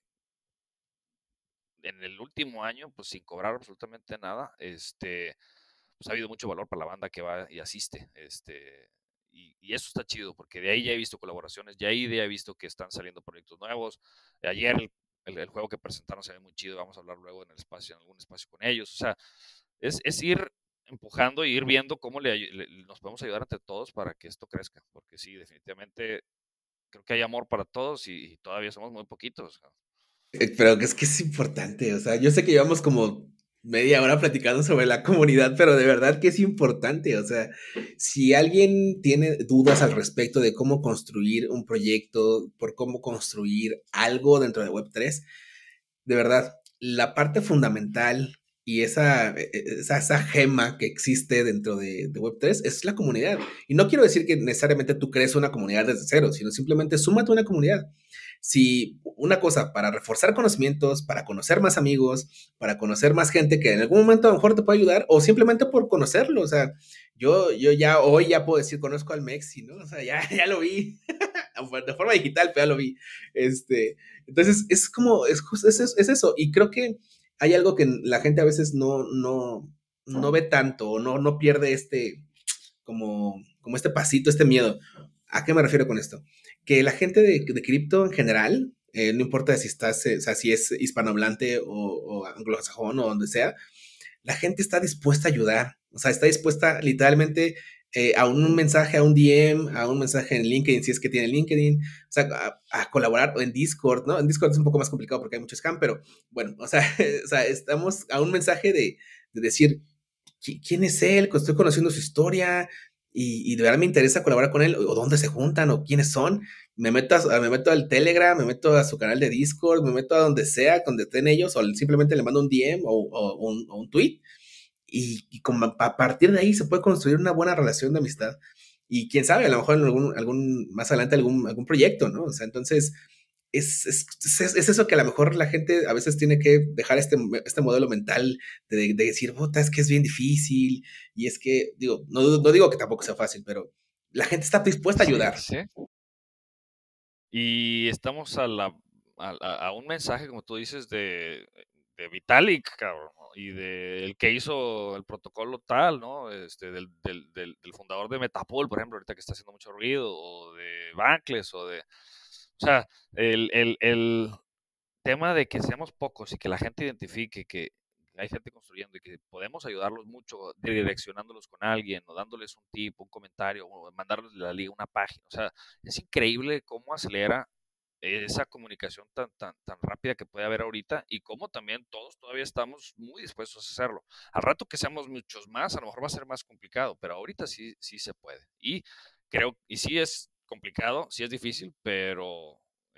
Speaker 2: en el último año, pues sin cobrar absolutamente nada, pues ha habido mucho valor para la banda que va y asiste, y eso está chido, porque de ahí ya he visto colaboraciones, de ahí ya he visto que están saliendo proyectos nuevos. Ayer el juego que presentaron se ve muy chido, vamos a hablar luego en el espacio, en algún espacio con ellos. O sea, es ir empujando y ir viendo cómo nos podemos ayudar entre todos para que esto crezca, porque sí, definitivamente creo que hay amor para todos y todavía somos muy poquitos.
Speaker 1: Pero es que es importante, o sea, yo sé que llevamos como media hora platicando sobre la comunidad, pero de verdad que es importante, o sea, si alguien tiene dudas al respecto de cómo construir un proyecto, por cómo construir algo dentro de Web3, de verdad, la parte fundamental y esa gema que existe dentro de Web3 es la comunidad. Y no quiero decir que necesariamente tú crees una comunidad desde cero, sino simplemente súmate a una comunidad. Si una cosa, para reforzar conocimientos, para conocer más amigos, para conocer más gente que en algún momento a lo mejor te puede ayudar, o simplemente por conocerlo, o sea, yo ya hoy ya puedo decir, conozco al Mexi, ¿no? O sea, ya lo vi, de forma digital, pero ya lo vi. Entonces, es como, es eso, y creo que hay algo que la gente a veces no ve tanto, o no pierde como este pasito, este miedo. ¿A qué me refiero con esto? Que la gente de cripto en general, no importa si estás, o sea, si es hispanohablante o anglosajón o donde sea, la gente está dispuesta a ayudar. O sea, está dispuesta literalmente a un mensaje, a un DM, a un mensaje en LinkedIn, si es que tiene LinkedIn, o sea, a colaborar en Discord, ¿no? En Discord es un poco más complicado porque hay mucho scam, pero bueno, o sea, o sea estamos a un mensaje de decir, ¿quién es él? Estoy conociendo su historia y de verdad me interesa colaborar con él, o dónde se juntan, o quiénes son. Me meto al Telegram, me meto a su canal de Discord, me meto a donde sea, donde estén ellos, o simplemente le mando un DM o un tweet. Y como a partir de ahí se puede construir una buena relación de amistad. Y quién sabe, a lo mejor en más adelante algún proyecto, ¿no? O sea, entonces es eso que a lo mejor la gente a veces tiene que dejar este modelo mental de decir, puta, es que es bien difícil, y es que, digo, no digo que tampoco sea fácil, pero la gente está dispuesta a
Speaker 2: Sí,
Speaker 1: ayudar.
Speaker 2: sí. Y estamos a un mensaje, como tú dices, de Vitalik, cabrón, ¿no? Y del que hizo el protocolo tal, ¿no? Del fundador de Metapool, por ejemplo, ahorita que está haciendo mucho ruido, o de Bankless, o sea, el tema de que seamos pocos y que la gente identifique que hay gente construyendo y que podemos ayudarlos mucho direccionándolos con alguien o dándoles un tip, un comentario o mandarles la liga, una página. O sea, es increíble cómo acelera esa comunicación tan rápida que puede haber ahorita y cómo también todos todavía estamos muy dispuestos a hacerlo. Al rato que seamos muchos más, a lo mejor va a ser más complicado, pero ahorita sí se puede. Y creo, y sí es complicado, sí es difícil, pero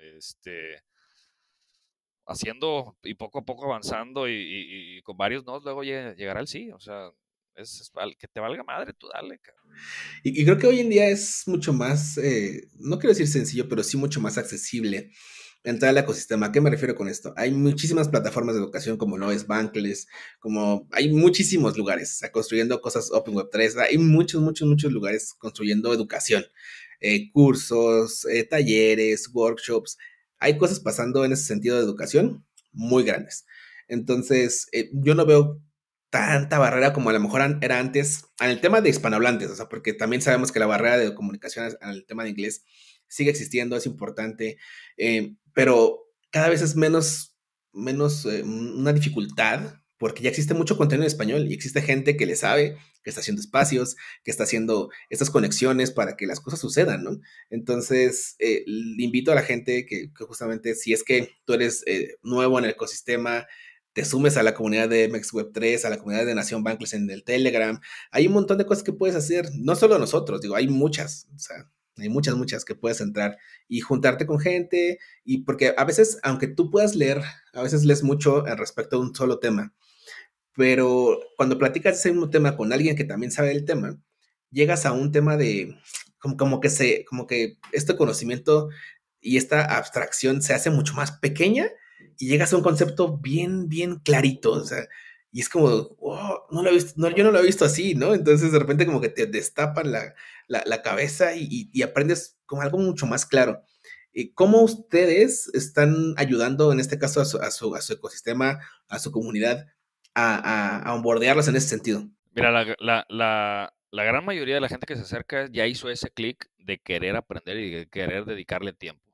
Speaker 2: haciendo y poco a poco avanzando y con varios no, luego llegará el sí. O sea, que te valga madre, tú dale, cabrón.
Speaker 1: Y creo que hoy en día es mucho más, no quiero decir sencillo, pero sí mucho más accesible entrar al ecosistema. ¿A qué me refiero con esto? Hay muchísimas plataformas de educación como lo es Bankless, como hay muchísimos lugares, o sea, construyendo cosas Open Web 3, hay muchos lugares construyendo educación, cursos, talleres, workshops. Hay cosas pasando en ese sentido de educación muy grandes. Entonces, yo no veo tanta barrera como a lo mejor era antes en el tema de hispanohablantes, o sea, porque también sabemos que la barrera de comunicación en el tema de inglés sigue existiendo, es importante, pero cada vez es menos una dificultad, porque ya existe mucho contenido en español y existe gente que le sabe, que está haciendo espacios, que está haciendo estas conexiones para que las cosas sucedan, ¿no? Entonces, invito a la gente que justamente si es que tú eres nuevo en el ecosistema, te sumes a la comunidad de MX Web 3, a la comunidad de Nación Bankless en el Telegram. Hay un montón de cosas que puedes hacer, no solo nosotros, digo, hay muchas, o sea, hay muchas que puedes entrar y juntarte con gente, y porque a veces, aunque tú puedas leer, a veces lees mucho respecto a un solo tema, pero cuando platicas ese mismo tema con alguien que también sabe del tema, llegas a un tema de como que este conocimiento y esta abstracción se hace mucho más pequeña y llegas a un concepto bien clarito, o sea, y es como, oh, no lo he visto, no, yo no lo he visto así, ¿no? Entonces de repente como que te destapan la cabeza y aprendes como algo mucho más claro. ¿Cómo ustedes están ayudando en este caso a su ecosistema, a su comunidad, a onboardearlos en ese sentido?
Speaker 2: Mira, la gran mayoría de la gente que se acerca ya hizo ese clic de querer aprender y de querer dedicarle tiempo.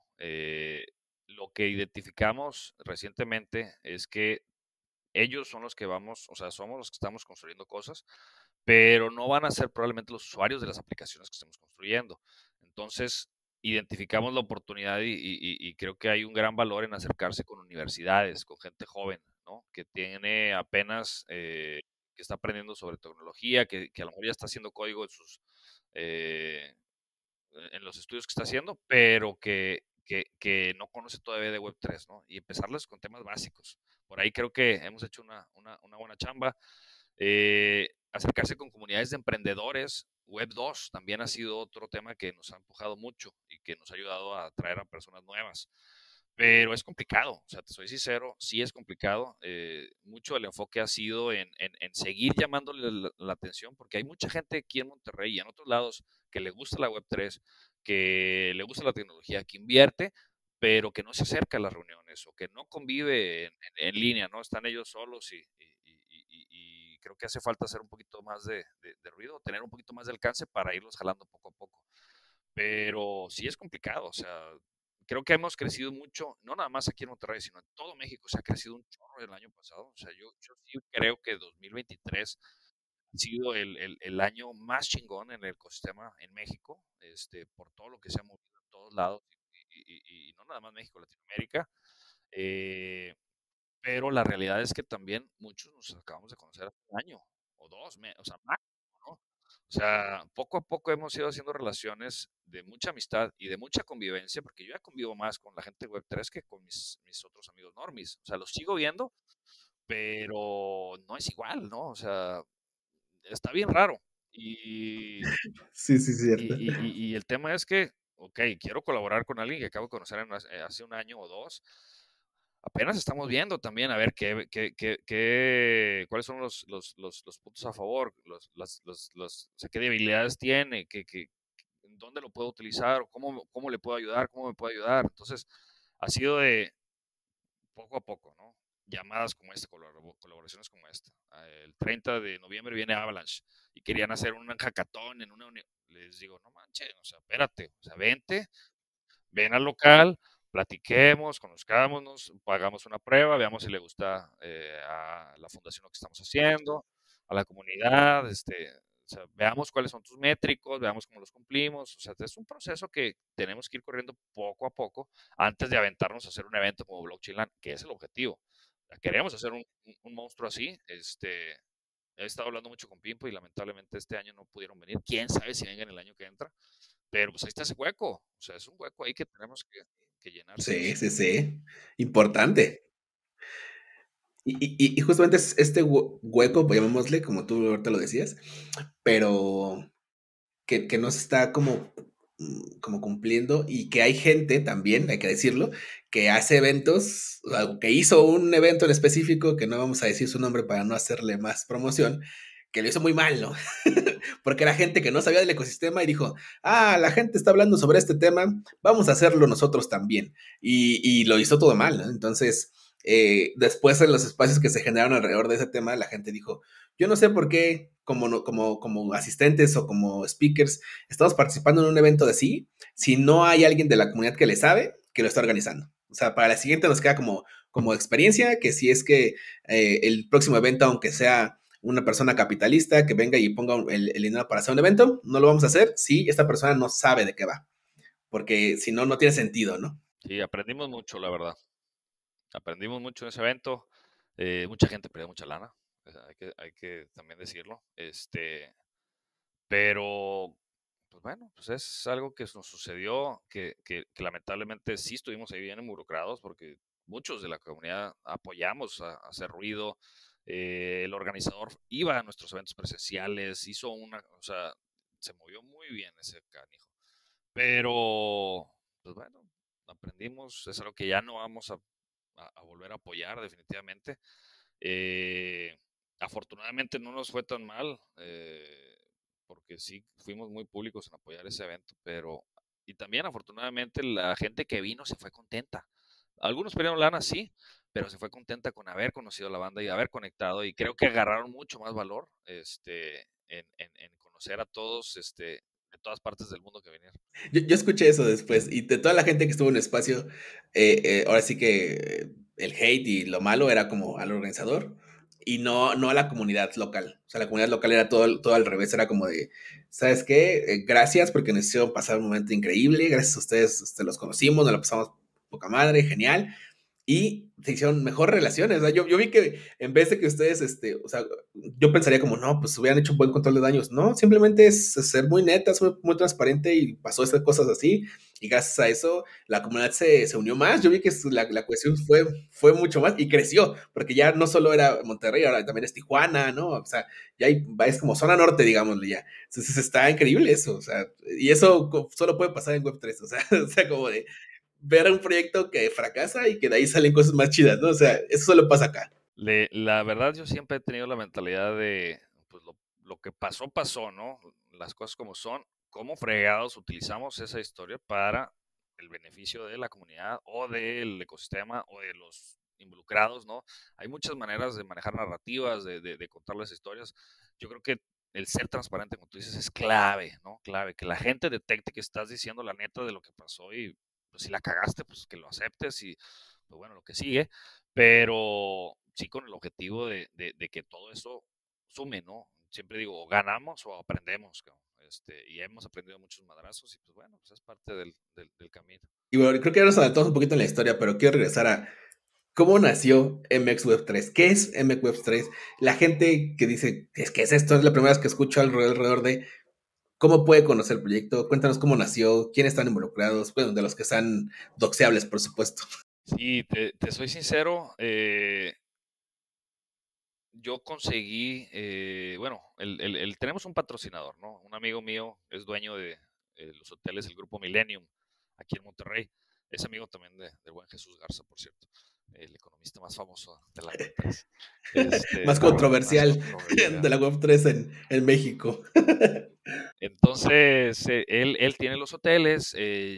Speaker 2: Lo que identificamos recientemente es que ellos son los que vamos, o sea, somos los que estamos construyendo cosas, pero no van a ser probablemente los usuarios de las aplicaciones que estemos construyendo. Entonces, identificamos la oportunidad y creo que hay un gran valor en acercarse con universidades, con gente joven, ¿no? Que tiene apenas, que está aprendiendo sobre tecnología, que a lo mejor ya está haciendo código eh, en los estudios que está haciendo, pero que no conoce todavía de Web3, ¿no? Y empezarles con temas básicos. Por ahí creo que hemos hecho una buena chamba. Acercarse con comunidades de emprendedores. Web2 también ha sido otro tema que nos ha empujado mucho y que nos ha ayudado a atraer a personas nuevas. Pero es complicado, o sea, te soy sincero, sí es complicado. Mucho del enfoque ha sido en seguir llamándole la atención, porque hay mucha gente aquí en Monterrey y en otros lados que le gusta la Web3, que le gusta la tecnología, que invierte, pero que no se acerca a las reuniones o que no convive en línea, ¿no? Están ellos solos y creo que hace falta hacer un poquito más de ruido, tener un poquito más de alcance para irlos jalando poco a poco. Pero sí es complicado, o sea, creo que hemos crecido mucho, no nada más aquí en Monterrey, sino en todo México, se ha crecido un chorro el año pasado. O sea, yo sí creo que 2023 ha sido el año más chingón en el ecosistema en México, por todo lo que se ha movido en todos lados, y no nada más México, Latinoamérica. Eh, pero la realidad es que también muchos nos acabamos de conocer hace un año o dos, o sea, máximo, ¿no? O sea, poco a poco hemos ido haciendo relaciones de mucha amistad y de mucha convivencia, porque yo ya convivo más con la gente de Web3 que con mis otros amigos normis. O sea, los sigo viendo, pero no es igual, ¿no? O sea, está bien raro. Y,
Speaker 1: Sí, sí,
Speaker 2: y,
Speaker 1: cierto.
Speaker 2: y, y el tema es que, ok, quiero colaborar con alguien que acabo de conocer hace un año o dos. Apenas estamos viendo también a ver cuáles son los puntos a favor, o sea, qué debilidades tiene, dónde lo puedo utilizar, o cómo le puedo ayudar, cómo me puede ayudar. Entonces, ha sido de poco a poco, ¿no? Llamadas como esta, colaboraciones como esta. El 30 de noviembre viene Avalanche y querían hacer un hackathon en una les digo, no manches, o sea, espérate, o sea, vente, ven al local, platiquemos, conozcámonos, pagamos una prueba, veamos si le gusta a la fundación lo que estamos haciendo, a la comunidad, o sea, veamos cuáles son tus métricos, veamos cómo los cumplimos. O sea, es un proceso que tenemos que ir corriendo poco a poco antes de aventarnos a hacer un evento como Blockchain Land, que es el objetivo. O sea, queremos hacer un monstruo así. He estado hablando mucho con Pimpo y lamentablemente este año no pudieron venir. Quién sabe si vengan el año que entra. Pero pues ahí está ese hueco. O sea, es un hueco ahí que tenemos que llenar sí o
Speaker 1: Sí,
Speaker 2: sí.
Speaker 1: sí, sí. Importante. Y justamente es este hueco, pues, llamémosle, como tú ahorita lo decías, pero que no se está como, como cumpliendo y que hay gente también, hay que decirlo, que hace eventos, o sea, que hizo un evento en específico, que no vamos a decir su nombre para no hacerle más promoción, que lo hizo muy mal, ¿no? Porque era gente que no sabía del ecosistema y dijo, ah, la gente está hablando sobre este tema, vamos a hacerlo nosotros también. Y lo hizo todo mal, ¿no? Entonces, después en los espacios que se generaron alrededor de ese tema, la gente dijo, yo no sé por qué, como, como asistentes o como speakers, estamos participando en un evento de sí, si no hay alguien de la comunidad que le sabe, que lo está organizando. O sea, para la siguiente nos queda como experiencia, que si es que el próximo evento, aunque sea una persona capitalista que venga y ponga el dinero para hacer un evento, no lo vamos a hacer si esta persona no sabe de qué va, porque si no, no tiene sentido, ¿no?
Speaker 2: Sí, aprendimos mucho, la verdad. Aprendimos mucho en ese evento. Mucha gente perdió mucha lana. O sea, hay que también decirlo. Pero, pues bueno, pues es algo que nos sucedió, que lamentablemente sí estuvimos ahí bien involucrados porque muchos de la comunidad apoyamos a hacer ruido. El organizador iba a nuestros eventos presenciales, hizo o sea, se movió muy bien ese canijo. Pero, pues bueno, aprendimos, es algo que ya no vamos a volver a apoyar definitivamente. Eh, Afortunadamente no nos fue tan mal, porque sí fuimos muy públicos en apoyar ese evento, pero, y también afortunadamente la gente que vino se fue contenta. Algunos perdieron lana, sí, pero se fue contenta con haber conocido a la banda y haber conectado, y creo que agarraron mucho más valor en conocer a todos, de todas partes del mundo que vinieron.
Speaker 1: Yo escuché eso después y de toda la gente que estuvo en el espacio, ahora sí que el hate y lo malo era como al organizador y no a la comunidad local. O sea, la comunidad local era todo al revés, era como de, ¿sabes qué? Gracias porque nos hicieron pasar un momento increíble, gracias a ustedes los conocimos, nos la pasamos poca madre, genial y se hicieron mejor relaciones. O sea, yo vi que en vez de que ustedes, o sea, yo pensaría como, no, pues hubieran hecho un buen control de daños. No, simplemente es ser muy neta, ser muy transparente y pasó estas cosas así. Y gracias a eso la comunidad se unió más. Yo vi que la cuestión fue mucho más y creció, porque ya no solo era Monterrey, ahora también es Tijuana, ¿no? O sea, ya es como zona norte, digámosle ya. Entonces está increíble eso, o sea, y eso solo puede pasar en Web3, o sea, o sea como de ver un proyecto que fracasa y que de ahí salen cosas más chidas, ¿no? O sea, eso solo pasa acá.
Speaker 2: La verdad, yo siempre he tenido la mentalidad de, pues lo que pasó, pasó, ¿no? Las cosas como son, cómo fregados utilizamos esa historia para el beneficio de la comunidad o del ecosistema o de los involucrados, ¿no? Hay muchas maneras de manejar narrativas, de contar las historias. Yo creo que el ser transparente, como tú dices, es clave, ¿no? Clave, que la gente detecte que estás diciendo la neta de lo que pasó y pues, si la cagaste, pues que lo aceptes y, pues bueno, lo que sigue, pero sí con el objetivo de que todo eso sume, ¿no? Siempre digo, o ganamos o aprendemos, cabrón. Y hemos aprendido muchos madrazos y pues bueno, pues es parte del camino.
Speaker 1: Y bueno, creo que ya nos adelantamos un poquito en la historia, pero quiero regresar a cómo nació MX Web 3. ¿Qué es MX Web 3? La gente que dice, es que es esto, es la primera vez que escucho alrededor de cómo puede conocer el proyecto. Cuéntanos cómo nació, quiénes están involucrados, bueno, de los que están doxeables, por supuesto.
Speaker 2: Sí, te soy sincero, yo conseguí, bueno, tenemos un patrocinador, ¿no? Un amigo mío es dueño de los hoteles del Grupo Millennium, aquí en Monterrey. Es amigo también de buen Jesús Garza, por cierto, el economista más famoso de la Web3.
Speaker 1: Más
Speaker 2: Más
Speaker 1: controversial de
Speaker 2: controversial.
Speaker 1: la Web 3 en México.
Speaker 2: Entonces, él tiene los hoteles,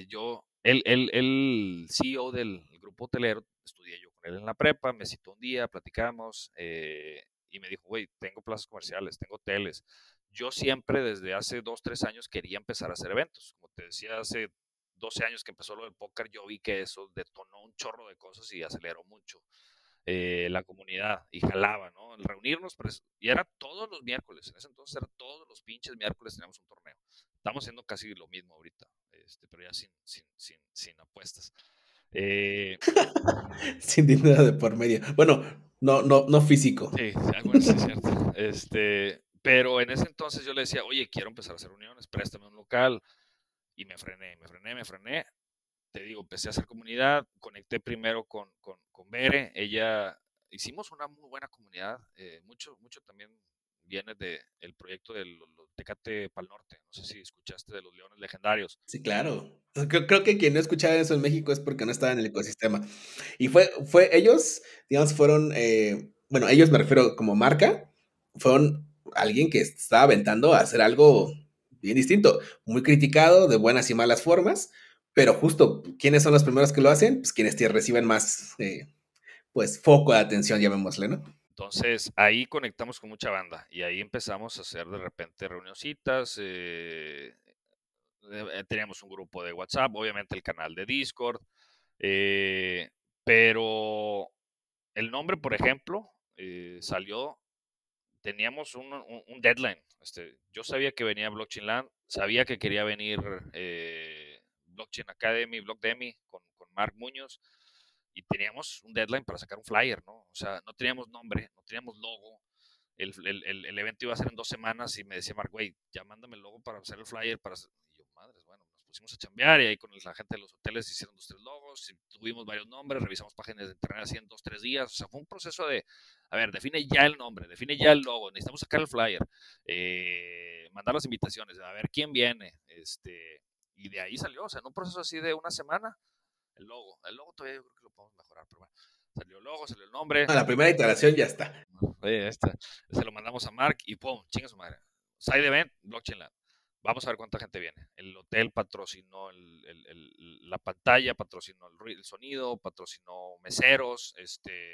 Speaker 2: el CEO del grupo hotelero, estudié yo con él en la prepa, me citó un día, platicamos, y me dijo, güey, tengo plazas comerciales, tengo hoteles. Yo siempre, desde hace 2, 3 años, quería empezar a hacer eventos. Como te decía, hace 12 años que empezó lo del póker, yo vi que eso detonó un chorro de cosas y aceleró mucho la comunidad y jalaba, ¿no? El reunirnos, y era todos los miércoles, en ese entonces era todos los pinches miércoles teníamos un torneo. Estamos haciendo casi lo mismo ahorita, pero ya sin apuestas. Eh,
Speaker 1: Sin dinero de por medio. Bueno, no físico.
Speaker 2: sí, bueno, sí es cierto. Pero en ese entonces yo le decía, oye, quiero empezar a hacer reuniones, préstame un local, y me frené. Te digo, empecé a hacer comunidad, conecté primero con Bere, ella, hicimos una muy buena comunidad, mucho también viene del proyecto del Tecate Pal Norte, no sé si escuchaste de los Leones Legendarios.
Speaker 1: Sí, claro. Creo que quien no escuchaba eso en México es porque no estaba en el ecosistema. Y ellos, digamos, fueron, bueno, ellos me refiero como marca, fueron alguien que estaba aventando a hacer algo bien distinto, muy criticado de buenas y malas formas, pero justo, ¿quiénes son los primeros que lo hacen? Pues quienes reciben más, pues, foco de atención, llamémosle, ¿no?
Speaker 2: Entonces ahí conectamos con mucha banda y ahí empezamos a hacer de repente reunioncitas, teníamos un grupo de WhatsApp, obviamente el canal de Discord, eh, pero el nombre, por ejemplo, salió, teníamos un deadline. Yo sabía que venía Blockchain Land, sabía que quería venir Blockchain Academy, Blockdemy con Mark Muñoz, y teníamos un deadline para sacar un flyer, ¿no? O sea, no teníamos nombre, no teníamos logo. El evento iba a ser en 2 semanas y me decía Mark, güey, ya mándame el logo para hacer el flyer. Y yo, madres, bueno, nos pusimos a chambear y ahí con la gente de los hoteles hicieron 2, 3 logos, y tuvimos varios nombres, revisamos páginas de internet así en 2, 3 días. O sea, fue un proceso de, a ver, define ya el nombre, define ya el logo, necesitamos sacar el flyer, mandar las invitaciones, a ver quién viene, y de ahí salió, o sea, en un proceso así de una semana, el logo todavía yo creo que lo podemos mejorar, pero bueno, salió el logo, salió el nombre,
Speaker 1: A la primera iteración ya está.
Speaker 2: se lo mandamos a Mark y ¡pum! Chinga su madre. Side event, Blockchain Lab. Vamos a ver cuánta gente viene. El hotel patrocinó la pantalla, patrocinó el sonido, patrocinó meseros,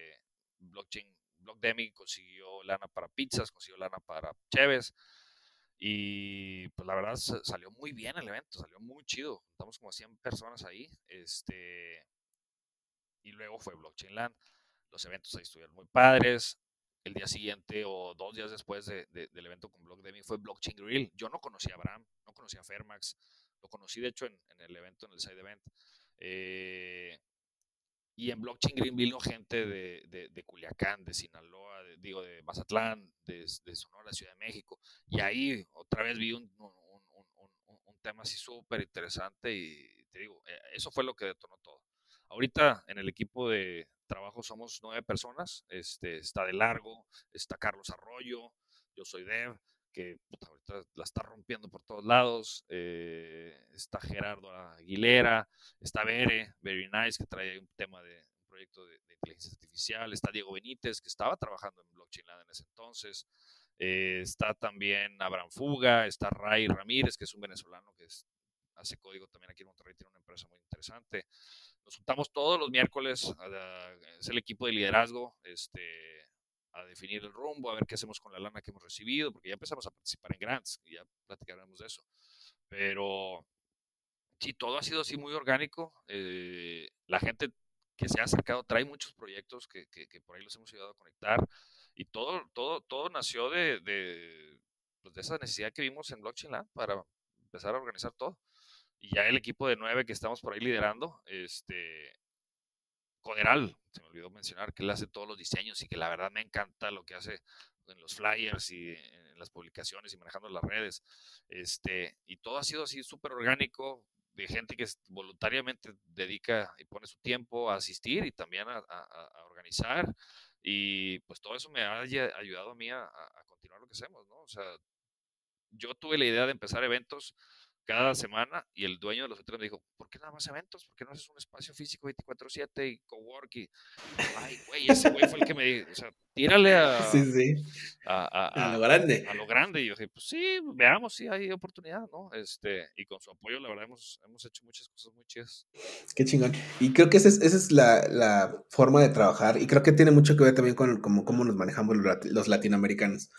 Speaker 2: Blockchain, Blockdemi consiguió lana para pizzas, consiguió lana para cheves. Y pues la verdad salió muy bien el evento, salió muy chido. Estamos como 100 personas ahí. Y luego fue Blockchain Land. Los eventos ahí estuvieron muy padres. El día siguiente o 2 días después del evento con Blockdemi fue Blockchain Grill. Yo no conocía a Abraham, no conocía a Fairmax. Lo conocí de hecho en el evento, en el side event. Y en Blockchain Green vino gente de Culiacán, de Sinaloa, de Mazatlán, de Sonora, Ciudad de México. Y ahí otra vez vi un tema así súper interesante y te digo, eso fue lo que detonó todo. Ahorita en el equipo de trabajo somos 9 personas. Está de largo, está Carlos Arroyo, yo soy Dev, que puta, ahorita la está rompiendo por todos lados. Está Gerardo Aguilera, está Very Nice, que trae un tema de un proyecto de inteligencia artificial. Está Diego Benítez, que estaba trabajando en Blockchain Land en ese entonces. Está también Abraham Fuga, está Ray Ramírez, que es un venezolano que hace código también aquí en Monterrey, tiene una empresa muy interesante. Nos juntamos todos los miércoles, es el equipo de liderazgo, a definir el rumbo, a ver qué hacemos con la lana que hemos recibido, porque ya empezamos a participar en grants, y ya platicaremos de eso. Pero sí, todo ha sido así muy orgánico. La gente que se ha acercado trae muchos proyectos que por ahí los hemos ayudado a conectar. Y todo nació pues de esa necesidad que vimos en Blockchain Land para empezar a organizar todo. Y ya el equipo de 9 que estamos por ahí liderando, Coderal, se me olvidó mencionar que él hace todos los diseños y que la verdad me encanta lo que hace en los flyers y en las publicaciones y manejando las redes. Y todo ha sido así súper orgánico, de gente que voluntariamente dedica y pone su tiempo a asistir y también a organizar. Y pues todo eso me ha ayudado a mí a continuar lo que hacemos, ¿no? O sea, yo tuve la idea de empezar eventos cada semana y el dueño de los hoteles me dijo, ¿por qué nada más eventos? ¿Por qué no haces un espacio físico 24/7 y cowork? Y, ay, güey, ese güey fue el que me dijo, o sea, tírale
Speaker 1: Sí, sí, a lo grande.
Speaker 2: a lo grande. Y yo dije, pues sí, veamos si hay oportunidad, ¿no? Y con su apoyo, la verdad, hemos hecho muchas cosas muy chidas.
Speaker 1: Qué chingón. Y creo que esa es la forma de trabajar y creo que tiene mucho que ver también con cómo nos manejamos los latinoamericanos.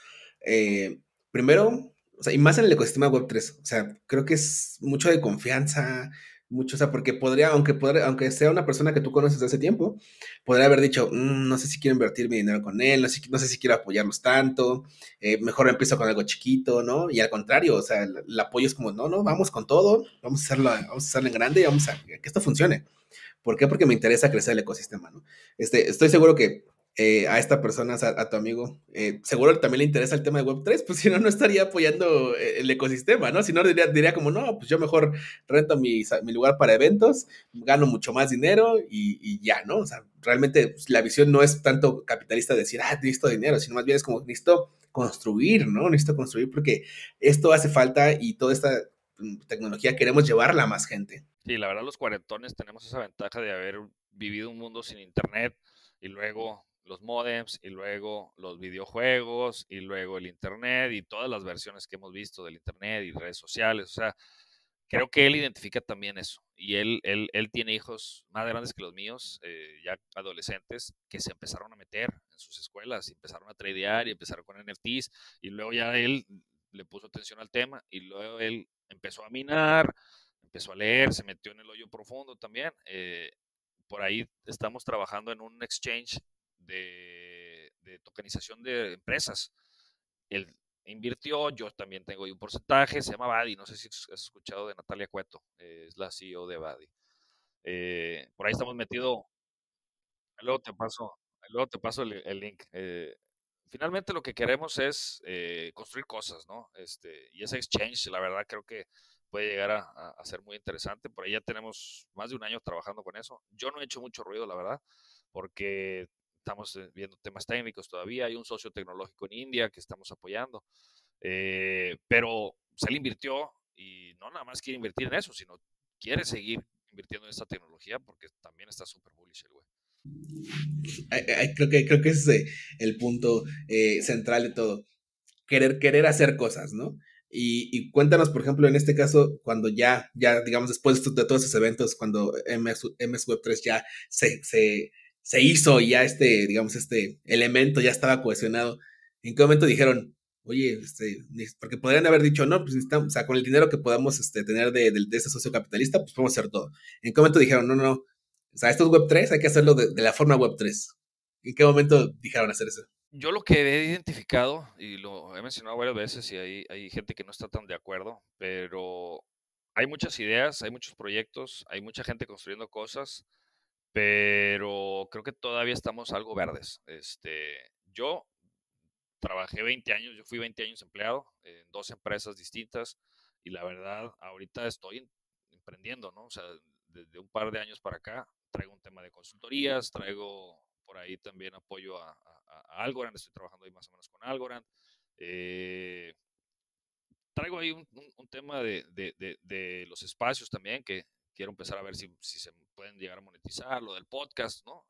Speaker 1: Primero, o sea, y más en el ecosistema Web3, o sea, creo que es mucho de confianza, mucho, o sea, porque aunque sea una persona que tú conoces de hace tiempo, podría haber dicho, no sé si quiero invertir mi dinero con él, no sé si quiero apoyarlos tanto, mejor empiezo con algo chiquito, ¿no? Y al contrario, o sea, el apoyo es como, no, vamos con todo, vamos a hacerlo en grande y vamos a que esto funcione. ¿Por qué? Porque me interesa crecer el ecosistema, ¿no? Estoy seguro que a esta persona, a tu amigo, seguro que también le interesa el tema de Web3, pues si no, no estaría apoyando el ecosistema, ¿no? Si no, diría como, no, pues yo mejor rento mi lugar para eventos, gano mucho más dinero y ya, ¿no? O sea, realmente pues, la visión no es tanto capitalista de decir, necesito dinero, sino más bien es como, necesito construir, ¿no? Necesito construir porque esto hace falta y toda esta tecnología queremos llevarla a más gente.
Speaker 2: Sí, la verdad los cuarentones tenemos esa ventaja de haber vivido un mundo sin internet y luego los modems y luego los videojuegos y luego el internet y todas las versiones que hemos visto del internet y redes sociales. O sea, creo que él identifica también eso y él tiene hijos más grandes que los míos, ya adolescentes, que se empezaron a meter en sus escuelas y empezaron a tradear y empezaron con NFTs y luego ya él le puso atención al tema y luego él empezó a minar, empezó a leer, se metió en el hoyo profundo también. Por ahí estamos trabajando en un exchange de tokenización de empresas. Él invirtió, yo también tengo ahí un porcentaje, se llama Badi, no sé si has escuchado de Natalia Cueto, es la CEO de Badi. Por ahí estamos metidos, luego te paso el link. Finalmente lo que queremos es construir cosas, ¿no? Y ese exchange, la verdad, creo que puede llegar a ser muy interesante. Por ahí ya tenemos más de un año trabajando con eso. Yo no he hecho mucho ruido, la verdad, porque estamos viendo temas técnicos todavía. Hay un socio tecnológico en India que estamos apoyando. Pero se le invirtió y no nada más quiere invertir en eso, sino quiere seguir invirtiendo en esta tecnología porque también está súper bullish el güey.
Speaker 1: Creo que ese es el punto central de todo. Querer hacer cosas, ¿no? Y cuéntanos, por ejemplo, en este caso, cuando digamos, después de todos esos eventos, cuando MS Web 3 ya se hizo y ya digamos, este elemento ya estaba cohesionado, ¿en qué momento dijeron, oye, porque podrían haber dicho, no, pues necesitamos, o sea, con el dinero que podamos tener de este socio capitalista, pues podemos hacer todo. ¿En qué momento dijeron, no, no, no, o sea, esto es Web3, hay que hacerlo de la forma Web3? ¿En qué momento dijeron hacer eso?
Speaker 2: Yo lo que he identificado, y lo he mencionado varias veces, y hay gente que no está tan de acuerdo, pero hay muchas ideas, hay muchos proyectos, hay mucha gente construyendo cosas, pero creo que todavía estamos algo verdes. Yo trabajé 20 años, yo fui 20 años empleado en dos empresas distintas y la verdad, ahorita estoy emprendiendo, ¿no? O sea, desde un par de años para acá traigo un tema de consultorías, traigo por ahí también apoyo a Algorand, estoy trabajando ahí más o menos con Algorand. Eh, Traigo ahí un tema de los espacios también que quiero empezar a ver si se pueden llegar a monetizar, lo del podcast, ¿no?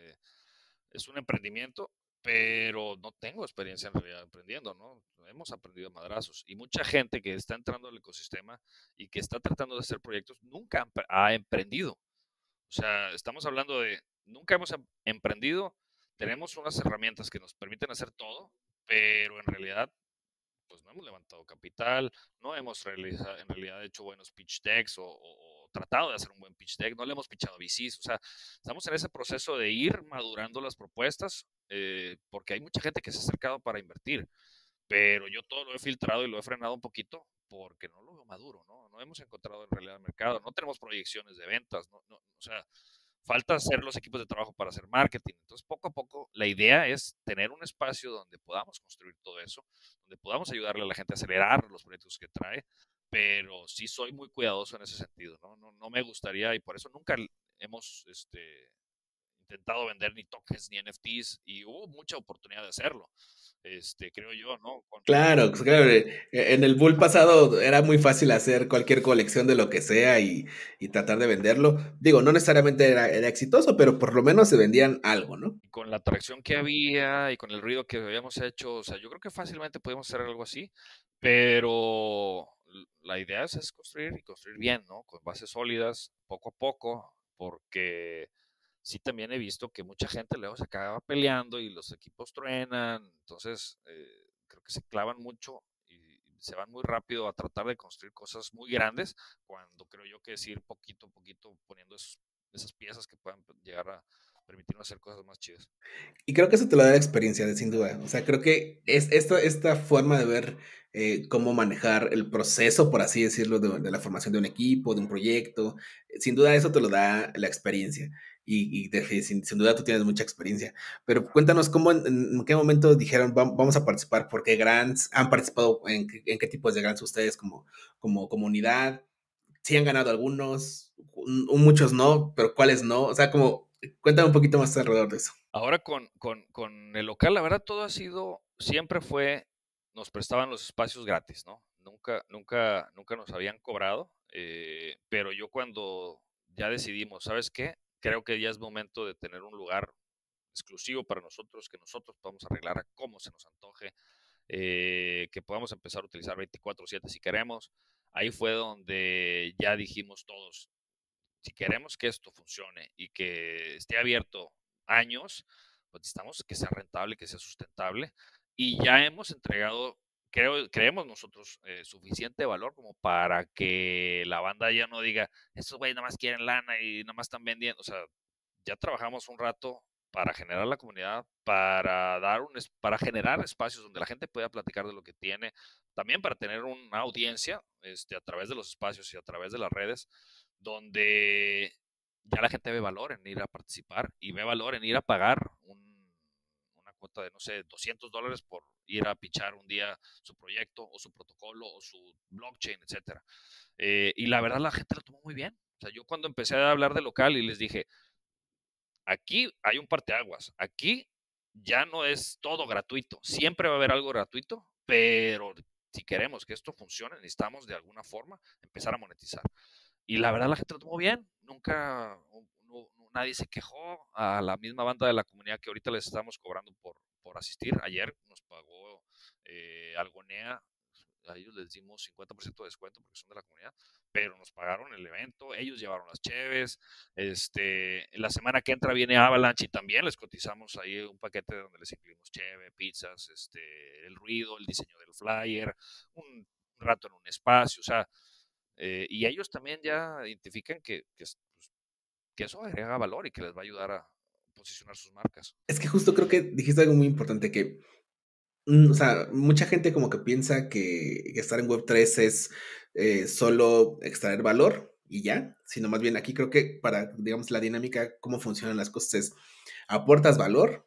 Speaker 2: Es un emprendimiento, pero no tengo experiencia en realidad emprendiendo, ¿no? Hemos aprendido madrazos y mucha gente que está entrando al ecosistema y que está tratando de hacer proyectos nunca ha emprendido. O sea, estamos hablando de, nunca hemos emprendido, tenemos unas herramientas que nos permiten hacer todo, pero en realidad pues no hemos levantado capital, no hemos en realidad hecho buenos pitch decks o tratado de hacer un buen pitch deck, no le hemos pitchado VCs, o sea, estamos en ese proceso de ir madurando las propuestas, porque hay mucha gente que se ha acercado para invertir, pero yo todo lo he filtrado y lo he frenado un poquito porque no lo veo maduro, ¿no? No hemos encontrado en realidad el mercado, no tenemos proyecciones de ventas, o sea, falta hacer los equipos de trabajo para hacer marketing. Entonces, poco a poco, la idea es tener un espacio donde podamos construir todo eso, donde podamos ayudarle a la gente a acelerar los proyectos que trae, pero sí soy muy cuidadoso en ese sentido, ¿no? No me gustaría, y por eso nunca hemos intentado vender ni tokens ni NFTs, y hubo mucha oportunidad de hacerlo, creo yo, ¿no?
Speaker 1: Claro, pues, claro, en el bull pasado era muy fácil hacer cualquier colección de lo que sea y tratar de venderlo. Digo, no necesariamente era exitoso, pero por lo menos se vendían algo, ¿no?
Speaker 2: Y con la atracción que había y con el ruido que habíamos hecho, o sea, yo creo que fácilmente podemos hacer algo así, pero la idea es construir y construir bien, ¿no? Con bases sólidas, poco a poco, porque sí también he visto que mucha gente luego se acaba peleando y los equipos truenan, entonces creo que se clavan mucho y se van muy rápido a tratar de construir cosas muy grandes, cuando creo yo que es ir poquito a poquito poniendo esas piezas que puedan llegar a permitirnos hacer cosas más chidas.
Speaker 1: Y creo que eso te lo da la experiencia, sin duda. O sea, creo que es esta forma de ver cómo manejar el proceso, por así decirlo, de la formación de un equipo, de un proyecto. Sin duda eso te lo da la experiencia. Sin duda tú tienes mucha experiencia. Pero cuéntanos, ¿cómo, en qué momento dijeron, vamos a participar? ¿Por qué grants? ¿Han participado en qué tipos de grants ustedes como comunidad? ¿Sí han ganado algunos? Muchos no, pero ¿cuáles no? O sea, como, cuéntame un poquito más alrededor de eso.
Speaker 2: Ahora con el local, la verdad, todo ha sido, siempre fue, nos prestaban los espacios gratis, ¿no? Nunca nos habían cobrado, pero yo cuando ya decidimos, ¿sabes qué? Creo que ya es momento de tener un lugar exclusivo para nosotros, que nosotros podamos arreglar a cómo se nos antoje, que podamos empezar a utilizar 24/7 si queremos. Ahí fue donde ya dijimos todos, si queremos que esto funcione y que esté abierto años, pues necesitamos que sea rentable, que sea sustentable. Y ya hemos entregado, creemos nosotros, suficiente valor como para que la banda ya no diga, estos güeyes nada más quieren lana y nada más están vendiendo. O sea, ya trabajamos un rato para generar la comunidad, para generar espacios donde la gente pueda platicar de lo que tiene, también para tener una audiencia a través de los espacios y a través de las redes, donde ya la gente ve valor en ir a participar y ve valor en ir a pagar una cuota de, no sé, $200 por ir a pichar un día su proyecto o su protocolo o su blockchain, etcétera. Y la verdad la gente lo tomó muy bien. O sea, yo cuando empecé a hablar de local y les dije, aquí hay un parteaguas. Aquí ya no es todo gratuito. Siempre va a haber algo gratuito, pero si queremos que esto funcione, necesitamos de alguna forma empezar a monetizar. Y la verdad la gente lo tomó bien. Nunca, nadie se quejó. A la misma banda de la comunidad que ahorita les estamos cobrando por asistir. Ayer nos pagó Algonea a ellos les dimos 50% de descuento porque son de la comunidad, pero nos pagaron el evento, ellos llevaron las cheves, la semana que entra viene Avalanche y también les cotizamos ahí un paquete donde les incluimos cheve, pizzas, el ruido, el diseño del flyer, un rato en un espacio, o sea, y ellos también ya identifican que eso agrega valor y que les va a ayudar a posicionar sus marcas.
Speaker 1: Es que justo creo que dijiste algo muy importante que, o sea, mucha gente como que piensa que estar en Web3 es solo extraer valor y ya, sino más bien aquí creo que para, digamos, la dinámica, cómo funcionan las cosas es, aportas valor,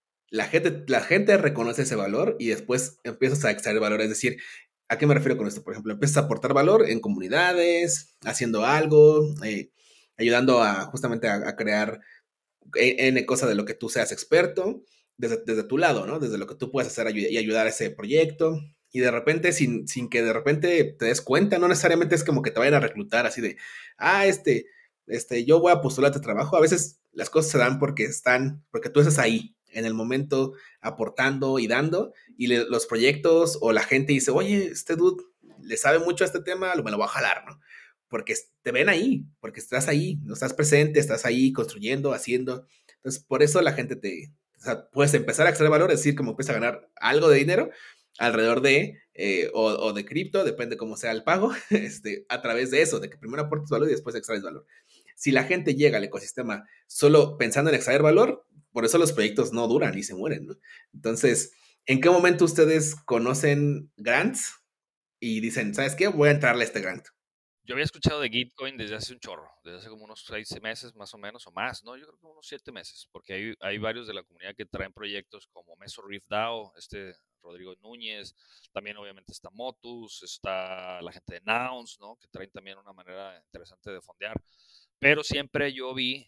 Speaker 1: la gente reconoce ese valor y después empiezas a extraer valor. Es decir, ¿a qué me refiero con esto? Por ejemplo, empiezas a aportar valor en comunidades, haciendo algo, ayudando a justamente a crear N cosa de lo que tú seas experto, desde tu lado, ¿no? Desde lo que tú puedes hacer y ayudar a ese proyecto. Y de repente, sin que de repente te des cuenta, no necesariamente es como que te vayan a reclutar así de, ah, yo voy a postular a tu trabajo. A veces las cosas se dan porque tú estás ahí, en el momento, aportando y dando, y los proyectos o la gente dice, oye, este dude le sabe mucho a este tema, me lo voy a jalar, ¿no? Porque te ven ahí, porque estás ahí, no estás presente, estás ahí construyendo, haciendo. Entonces, por eso la gente o sea, puedes empezar a extraer valor, es decir, como empieza a ganar algo de dinero alrededor o de cripto, depende cómo sea el pago, a través de eso, de que primero aportes valor y después extraes valor. Si la gente llega al ecosistema solo pensando en extraer valor, por eso los proyectos no duran y se mueren, ¿no? Entonces, ¿en qué momento ustedes conocen grants y dicen, ¿sabes qué? Voy a entrarle a este grant.
Speaker 2: Yo había escuchado de Gitcoin desde hace un chorro, desde hace como unos 6 meses más o menos, o más, ¿no? Yo creo que unos 7 meses, porque hay varios de la comunidad que traen proyectos como Meso Reef DAO, Rodrigo Núñez, también obviamente está Motus, está la gente de Nouns, ¿no? Que traen también una manera interesante de fondear, pero siempre yo vi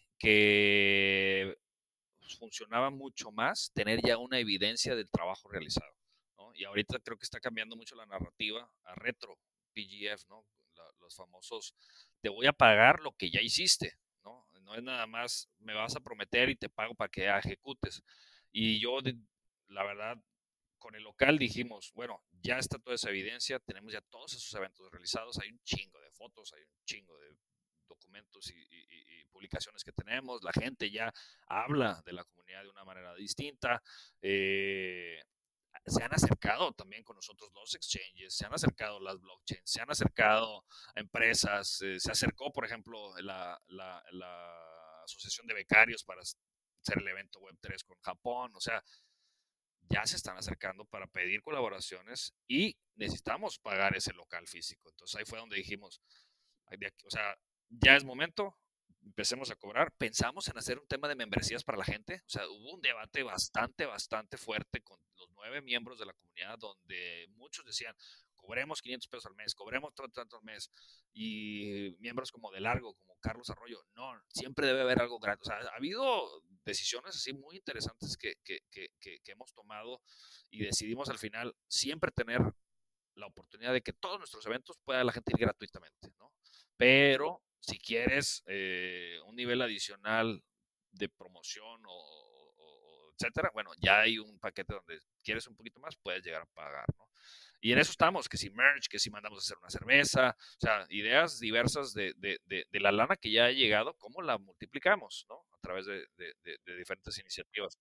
Speaker 2: que funcionaba mucho más tener ya una evidencia del trabajo realizado, ¿no? Y ahorita creo que está cambiando mucho la narrativa a retro PGF, ¿no? Los famosos, te voy a pagar lo que ya hiciste, ¿no? No es nada más, me vas a prometer y te pago para que ejecutes. Y yo, la verdad, con el local dijimos, bueno, ya está toda esa evidencia, tenemos ya todos esos eventos realizados, hay un chingo de fotos, hay un chingo de documentos y publicaciones que tenemos, la gente ya habla de la comunidad de una manera distinta, se han acercado también con nosotros los exchanges, se han acercado las blockchains, se han acercado a empresas, se acercó, por ejemplo, la Asociación de Becarios para hacer el evento Web3 con Japón, o sea, ya se están acercando para pedir colaboraciones y necesitamos pagar ese local físico. Entonces ahí fue donde dijimos, o sea, ya es momento, empecemos a cobrar. Pensamos en hacer un tema de membresías para la gente. O sea, hubo un debate bastante fuerte con los 9 miembros de la comunidad donde muchos decían, cobremos 500 pesos al mes, cobremos tanto al mes. Y miembros como de Largo, como Carlos Arroyo, no, siempre debe haber algo gratis. O sea, ha habido decisiones así muy interesantes que hemos tomado y decidimos al final siempre tener la oportunidad de que todos nuestros eventos pueda la gente ir gratuitamente, ¿no? Pero si quieres un nivel adicional de promoción etcétera, bueno, ya hay un paquete donde quieres un poquito más, puedes llegar a pagar, ¿no? Y en eso estamos, que si merch, que si mandamos a hacer una cerveza, o sea, ideas diversas de la lana que ya ha llegado, cómo la multiplicamos, ¿no? A través de diferentes iniciativas.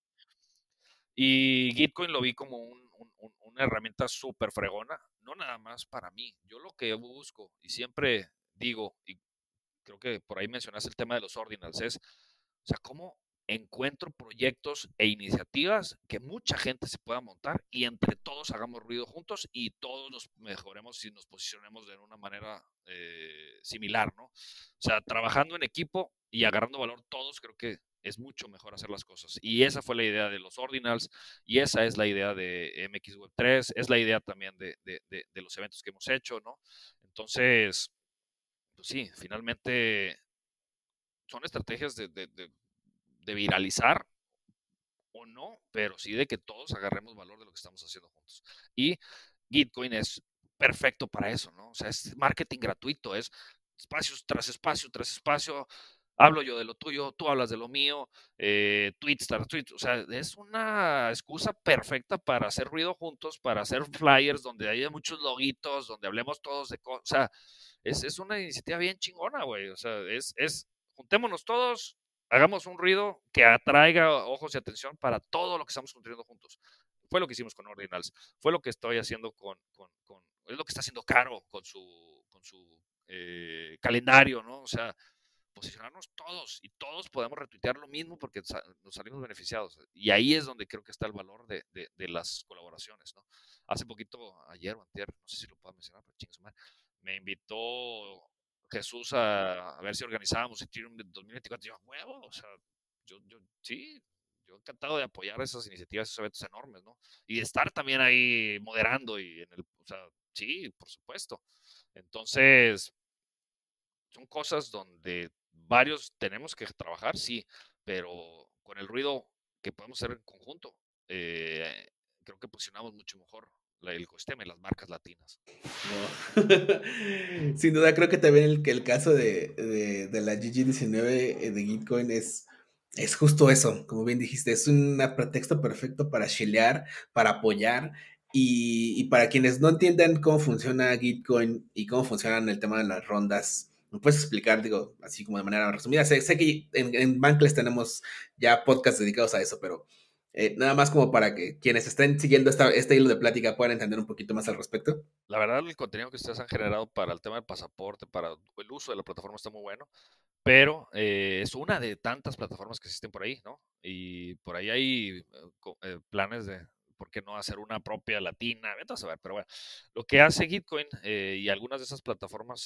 Speaker 2: Y Gitcoin lo vi como una herramienta súper fregona, no nada más para mí. Yo lo que busco y siempre digo, y creo que por ahí mencionaste el tema de los ordinals, o sea, cómo encuentro proyectos e iniciativas que mucha gente se pueda montar y entre todos hagamos ruido juntos y todos nos mejoremos y nos posicionemos de una manera similar, ¿no? O sea, trabajando en equipo y agarrando valor todos, creo que es mucho mejor hacer las cosas. Y esa fue la idea de los Ordinals, y esa es la idea de MX Web 3, es la idea también de los eventos que hemos hecho, ¿no? Entonces, pues sí, finalmente son estrategias de viralizar o no, pero sí de que todos agarremos valor de lo que estamos haciendo juntos. Y Gitcoin es perfecto para eso, ¿no? O sea, es marketing gratuito, es espacio tras espacio tras espacio. Hablo yo de lo tuyo, tú hablas de lo mío, tweets, o sea, es una excusa perfecta para hacer ruido juntos, para hacer flyers donde haya muchos loguitos, donde hablemos todos de cosas, o sea, es una iniciativa bien chingona, güey, o sea, juntémonos todos, hagamos un ruido que atraiga ojos y atención para todo lo que estamos construyendo juntos. Fue lo que hicimos con Ordinals, fue lo que estoy haciendo es lo que está haciendo Caro con su calendario, ¿no? O sea, posicionarnos todos y todos podemos retuitear lo mismo porque nos salimos beneficiados. Y ahí es donde creo que está el valor de las colaboraciones, ¿no? Hace poquito, ayer o antier, no sé si lo puedo mencionar, pero chingue su madre, me invitó Jesús a ver si organizábamos Ethereum de 2024. Yo, huevo, o sea, sí, yo encantado de apoyar esas iniciativas, esos eventos enormes, ¿no? Y de estar también ahí moderando o sea, sí, por supuesto. Entonces, son cosas donde varios tenemos que trabajar, sí, pero con el ruido que podemos hacer en conjunto, eh, creo que posicionamos mucho mejor el ecosistema y las marcas latinas.
Speaker 1: No. Sin duda, creo que también el caso de la GG19 de Gitcoin es justo eso, como bien dijiste, es un pretexto perfecto para chilear, para apoyar y para quienes no entiendan cómo funciona Gitcoin y cómo funcionan el tema de las rondas. ¿Me puedes explicar, digo, así como de manera resumida? Sé que en Bankless tenemos ya podcasts dedicados a eso, pero nada más como para que quienes estén siguiendo este hilo de plática puedan entender un poquito más al respecto.
Speaker 2: La verdad, el contenido que ustedes han generado para el tema del pasaporte, para el uso de la plataforma está muy bueno, pero es una de tantas plataformas que existen por ahí, ¿no? Y por ahí hay planes de, ¿por qué no hacer una propia latina? Vete a saber, pero bueno, lo que hace Gitcoin y algunas de esas plataformas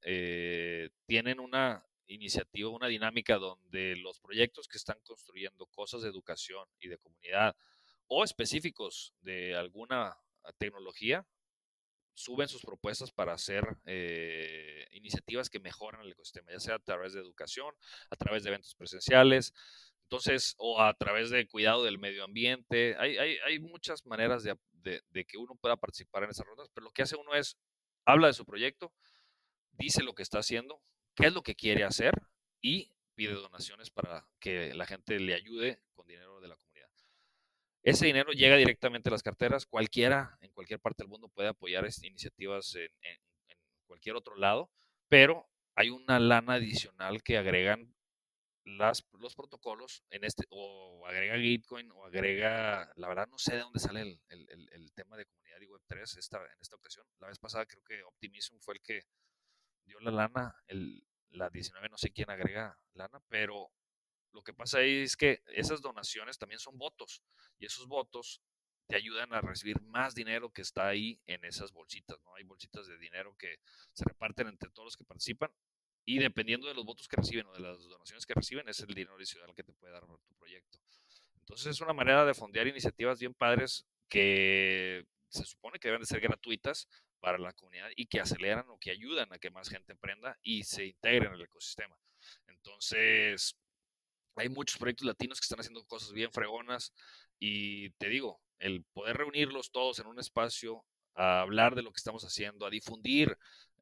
Speaker 2: tienen una iniciativa, una dinámica donde los proyectos que están construyendo cosas de educación y de comunidad o específicos de alguna tecnología, suben sus propuestas para hacer iniciativas que mejoran el ecosistema, ya sea a través de educación, a través de eventos presenciales, entonces, o a través de cuidado del medio ambiente. Hay muchas maneras de que uno pueda participar en esas rondas, pero lo que hace uno es, habla de su proyecto, dice lo que está haciendo, qué es lo que quiere hacer y pide donaciones para que la gente le ayude con dinero de la comunidad. Ese dinero llega directamente a las carteras. Cualquiera, en cualquier parte del mundo, puede apoyar iniciativas en cualquier otro lado, pero hay una lana adicional que agregan los protocolos o agrega Gitcoin, o agrega, la verdad no sé de dónde sale el tema de comunidad y Web3 en esta ocasión. La vez pasada creo que Optimism fue el que dio la lana, la 19 no sé quién agrega lana, pero lo que pasa ahí es que esas donaciones también son votos y esos votos te ayudan a recibir más dinero que está ahí en esas bolsitas, ¿no? Hay bolsitas de dinero que se reparten entre todos los que participan y dependiendo de los votos que reciben o de las donaciones que reciben es el dinero adicional que te puede dar tu proyecto. Entonces es una manera de fondear iniciativas bien padres que se supone que deben de ser gratuitas para la comunidad y que aceleran o que ayudan a que más gente aprenda y se integre en el ecosistema. Entonces, hay muchos proyectos latinos que están haciendo cosas bien fregonas y te digo, el poder reunirlos todos en un espacio a hablar de lo que estamos haciendo, a difundir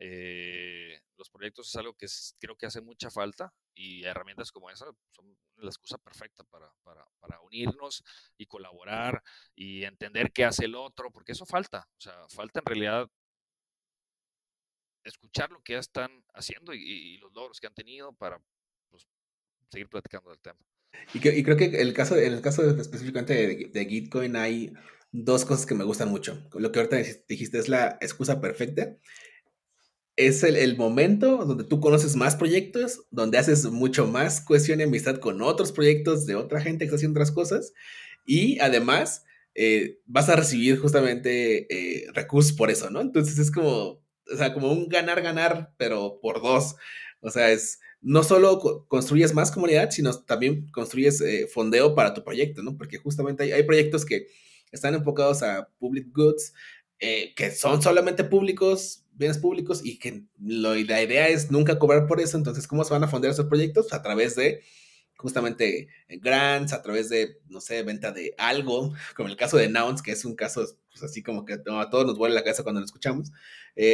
Speaker 2: los proyectos es algo que creo que hace mucha falta y herramientas como esa son la excusa perfecta para unirnos y colaborar y entender qué hace el otro, porque eso falta, o sea, falta en realidad escuchar lo que ya están haciendo y los logros que han tenido para pues, seguir platicando del tema.
Speaker 1: Y creo que en el caso específicamente de Gitcoin hay dos cosas que me gustan mucho. Lo que ahorita dijiste es la excusa perfecta. Es el momento donde tú conoces más proyectos, donde haces mucho más cohesión y amistad con otros proyectos de otra gente que está haciendo otras cosas. Y además vas a recibir justamente recursos por eso, ¿no? Entonces es como, o sea, como un ganar-ganar, pero por dos. O sea, es no solo construyes más comunidad, sino también construyes fondeo para tu proyecto, ¿no? Porque justamente hay proyectos que están enfocados a public goods, que son solamente públicos, bienes públicos, y que la idea es nunca cobrar por eso. Entonces, ¿cómo se van a fondear esos proyectos? A través de justamente grants, a través de, no sé, venta de algo, como el caso de Nouns, que es un caso pues, así como que no, a todos nos vuelve la cabeza cuando lo escuchamos.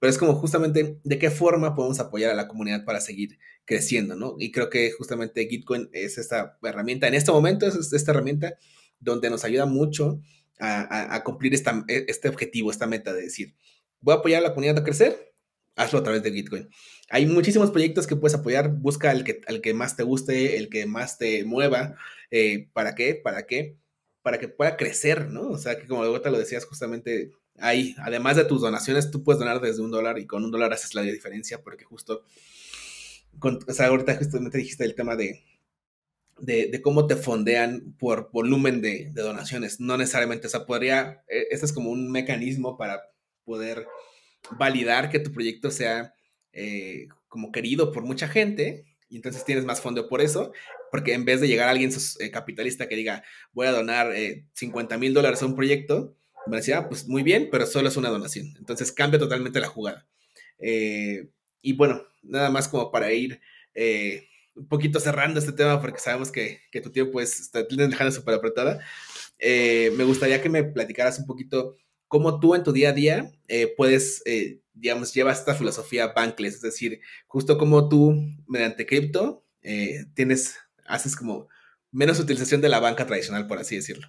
Speaker 1: pero es como justamente de qué forma podemos apoyar a la comunidad para seguir creciendo, ¿no? Y creo que justamente Gitcoin es esta herramienta, en este momento es esta herramienta donde nos ayuda mucho a cumplir este objetivo, esta meta de decir, voy a apoyar a la comunidad a crecer, hazlo a través de Gitcoin. Hay muchísimos proyectos que puedes apoyar, busca el que más te guste, el que más te mueva. ¿Para qué? ¿Para qué? Para que pueda crecer, ¿no? O sea, que como ahorita lo decías justamente, ahí, además de tus donaciones, tú puedes donar desde $1 y con $1 haces la diferencia, porque justo, o sea, ahorita justamente dijiste el tema de cómo te fondean por volumen de donaciones, no necesariamente, o sea, este es como un mecanismo para poder validar que tu proyecto sea como querido por mucha gente y entonces tienes más fondo por eso, porque en vez de llegar a alguien capitalista que diga voy a donar $50,000 a un proyecto, van a decir, ah, pues muy bien, pero solo es una donación. Entonces cambia totalmente la jugada. Eh, y bueno, nada más como para ir un poquito cerrando este tema, porque sabemos que tu tiempo está dejando súper apretada. Me gustaría que me platicaras un poquito cómo tú en tu día a día puedes, digamos, llevas esta filosofía bankless, es decir, justo como tú mediante cripto haces como menos utilización de la banca tradicional, por así decirlo.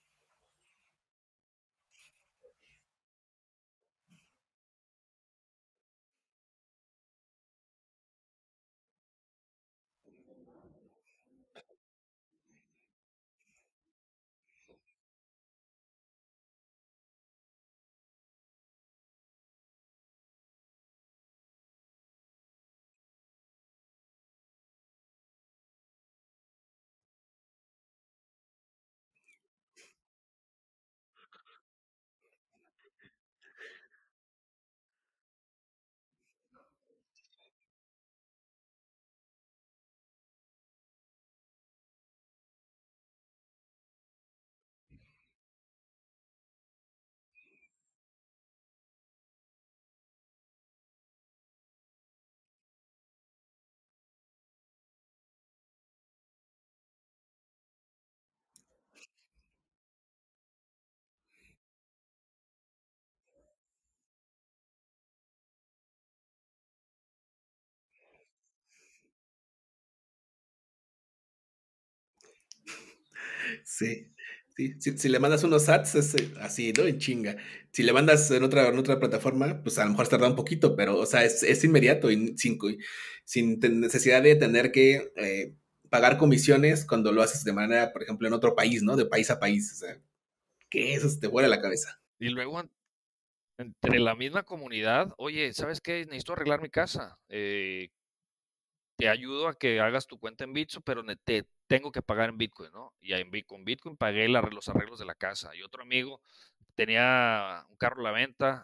Speaker 1: Sí, sí. Si le mandas unos ads, es así, ¿no? En chinga. Si le mandas en otra plataforma, pues a lo mejor tarda un poquito, pero, o sea, es inmediato y sin necesidad de tener que pagar comisiones cuando lo haces de manera, por ejemplo, en otro país, ¿no? De país a país. O sea, que eso se te vuela la cabeza.
Speaker 2: Y luego entre la misma comunidad, oye, ¿sabes qué? Necesito arreglar mi casa. Te ayudo a que hagas tu cuenta en Bitso, pero te tengo que pagar en Bitcoin, ¿no? Y con Bitcoin pagué los arreglos de la casa. Y otro amigo tenía un carro a la venta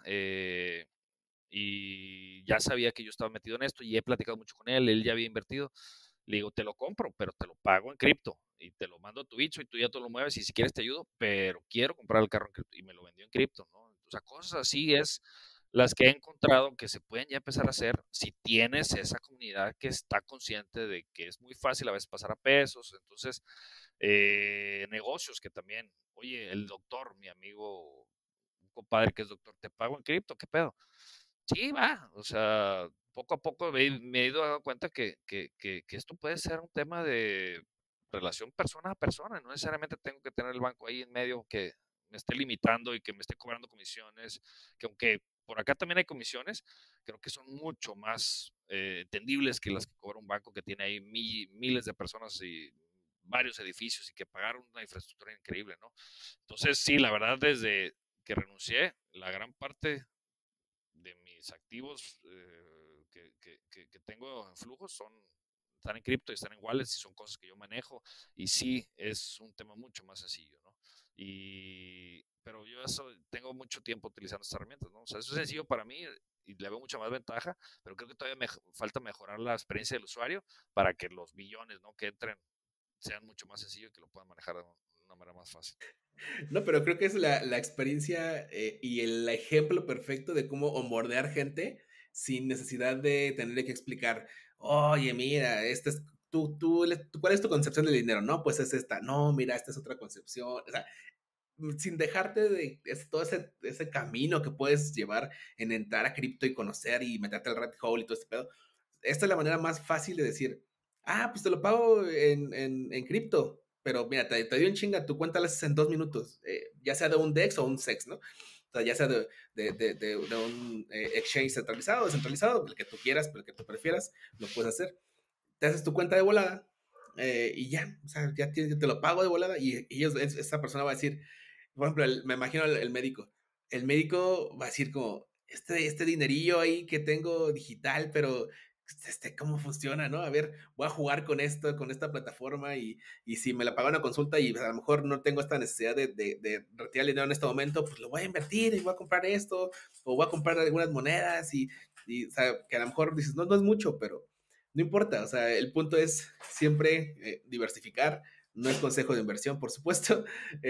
Speaker 2: y ya sabía que yo estaba metido en esto y he platicado mucho con él, ya había invertido. Le digo, te lo compro, pero te lo pago en cripto y te lo mando a tu Bitso y tú ya te lo mueves y si quieres te ayudo, pero quiero comprar el carro en cripto y me lo vendió en cripto, ¿no? O sea, cosas así es las que he encontrado que se pueden ya empezar a hacer si tienes esa comunidad que está consciente de que es muy fácil a veces pasar a pesos. Entonces, negocios que también, oye, el doctor, mi amigo, un compadre que es doctor, te pago en cripto, ¿qué pedo? Sí, va, o sea, poco a poco me he ido dando cuenta que esto puede ser un tema de relación persona a persona, no necesariamente tengo que tener el banco ahí en medio que me esté limitando y que me esté cobrando comisiones, que aunque por acá también hay comisiones, creo que son mucho más entendibles que las que cobra un banco que tiene ahí miles de personas y varios edificios y que pagaron una infraestructura increíble, ¿no? Entonces, sí, la verdad, desde que renuncié, la gran parte de mis activos que tengo en flujos están en cripto y están en wallets y son cosas que yo manejo y sí es un tema mucho más sencillo, ¿no? Pero yo eso tengo mucho tiempo utilizando estas herramientas, ¿no? O sea, eso es sencillo para mí y le veo mucha más ventaja, pero creo que todavía me falta mejorar la experiencia del usuario para que los billones, ¿no? Que entren sean mucho más sencillos y que lo puedan manejar de una manera más fácil.
Speaker 1: No, pero creo que es la experiencia y el ejemplo perfecto de cómo onboardear gente sin necesidad de tenerle que explicar, oye, mira, ¿cuál es tu concepción del dinero? No, pues es esta. No, mira, esta es otra concepción. O sea, sin dejarte de todo ese camino que puedes llevar en entrar a cripto y conocer y meterte al rabbit hole y todo este pedo. Esta es la manera más fácil de decir, pues te lo pago en cripto, pero mira, te dio un chinga, tu cuenta la haces en 2 minutos, ya sea de un DEX o un SEX, ¿no? O sea, ya sea de un exchange centralizado o descentralizado, el que tú quieras, el que tú prefieras, lo puedes hacer. Te haces tu cuenta de volada y ya, o sea, ya te lo pago de volada y esa persona va a decir, por ejemplo, me imagino el médico. El médico va a decir como, este dinerillo ahí que tengo digital, pero cómo funciona, ¿no? A ver, voy a jugar con esto, con esta plataforma y si me la paga una consulta y a lo mejor no tengo esta necesidad de retirar el dinero en este momento, pues lo voy a invertir y voy a comprar esto o voy a comprar algunas monedas y o sea, que a lo mejor dices, no, no es mucho, pero no importa, o sea, el punto es siempre diversificar, no es consejo de inversión, por supuesto,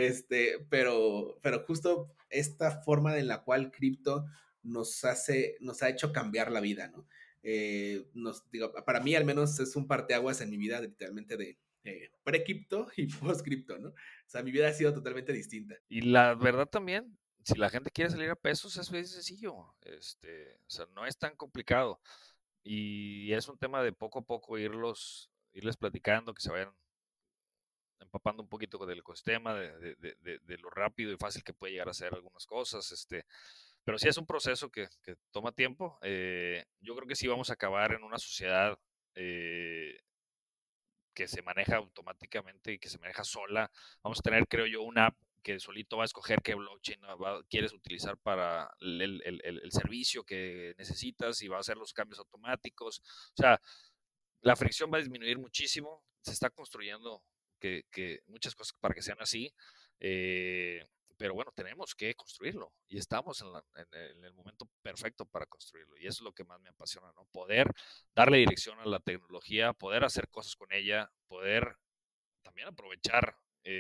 Speaker 1: pero justo esta forma en la cual cripto nos ha hecho cambiar la vida, ¿no? Digo, para mí al menos es un parteaguas en mi vida literalmente de pre-cripto y post-cripto, ¿no? O sea, mi vida ha sido totalmente distinta.
Speaker 2: Y la verdad también, si la gente quiere salir a pesos, es muy sencillo. O sea, no es tan complicado. Y es un tema de poco a poco irles platicando, que se vayan empapando un poquito del ecosistema, de lo rápido y fácil que puede llegar a ser algunas cosas. Pero sí es un proceso que toma tiempo. Yo creo que sí vamos a acabar en una sociedad eh, que se maneja automáticamente y que se maneja sola. Vamos a tener, creo yo, una app que solito va a escoger qué blockchain quieres utilizar para el servicio que necesitas y va a hacer los cambios automáticos. O sea, la fricción va a disminuir muchísimo. Se está construyendo muchas cosas para que sean así. Eh, pero bueno, tenemos que construirlo y estamos en el momento perfecto para construirlo. Y eso es lo que más me apasiona, ¿no? Poder darle dirección a la tecnología, poder hacer cosas con ella, poder también aprovechar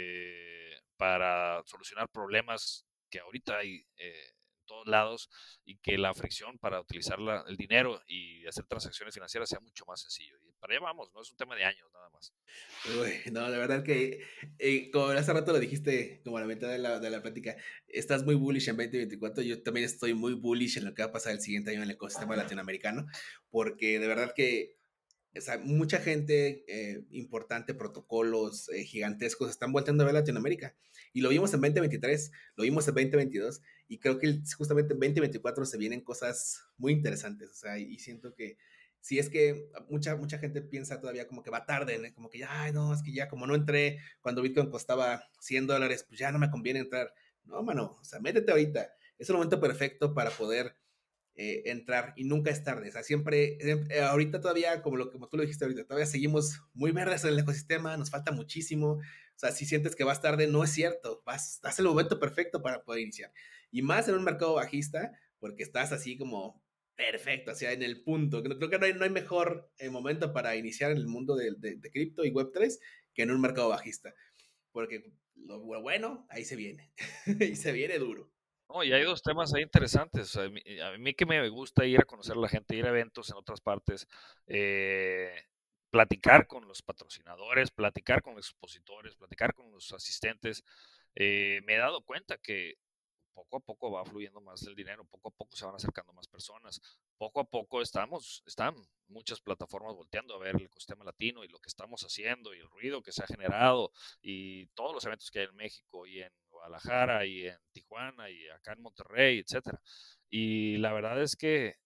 Speaker 2: para solucionar problemas que ahorita hay en todos lados y que la fricción para utilizar el dinero y hacer transacciones financieras sea mucho más sencillo. Y para allá vamos, no es un tema de años nada más.
Speaker 1: Uy, no, la verdad que, como hace rato lo dijiste, como a la mitad de la plática, estás muy bullish en 2024. Yo también estoy muy bullish en lo que va a pasar el siguiente año en el ecosistema latinoamericano, porque de verdad que o sea, mucha gente importante, protocolos gigantescos están volteando a ver Latinoamérica. Y lo vimos en 2023, lo vimos en 2022, y creo que justamente en 2024 se vienen cosas muy interesantes. O sea, y siento que si es que mucha gente piensa todavía como que va tarde, ¿no? Como que ya, ay, no, es que ya como no entré cuando Bitcoin costaba $100, pues ya no me conviene entrar. No, mano, o sea, métete ahorita. Es el momento perfecto para poder entrar y nunca es tarde. O sea, siempre, ahorita todavía, como tú lo dijiste ahorita, todavía seguimos muy verdes en el ecosistema, nos falta muchísimo. O sea, si sientes que vas tarde, no es cierto. Estás en el momento perfecto para poder iniciar. Y más en un mercado bajista, porque estás así como perfecto, o sea, en el punto. Creo que no hay mejor momento para iniciar en el mundo de cripto y Web3 que en un mercado bajista. Porque lo bueno, ahí se viene. Y se viene duro.
Speaker 2: No, y hay dos temas ahí interesantes. O sea, a mí que me gusta ir a conocer a la gente, ir a eventos en otras partes, eh, platicar con los patrocinadores, platicar con los expositores, platicar con los asistentes. Me he dado cuenta que poco a poco va fluyendo más el dinero, poco a poco se van acercando más personas, poco a poco están muchas plataformas volteando a ver el ecosistema latino y lo que estamos haciendo y el ruido que se ha generado y todos los eventos que hay en México y en Guadalajara y en Tijuana y acá en Monterrey, etcétera. Y la verdad es que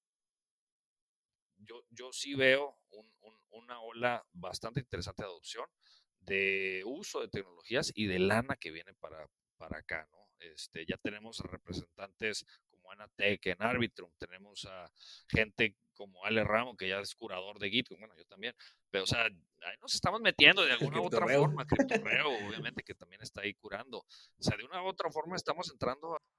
Speaker 2: yo sí veo una ola bastante interesante de adopción, de uso de tecnologías y de lana que viene para acá, ¿no? Ya tenemos a representantes como Anatec en Arbitrum, tenemos a gente como Ale Ramo, que ya es curador de Git, bueno, yo también, pero o sea, ahí nos estamos metiendo de
Speaker 1: El
Speaker 2: alguna u otra
Speaker 1: criptorreo.
Speaker 2: forma, Criptorreo, obviamente, que también está ahí curando, o sea, de una u otra forma estamos entrando a...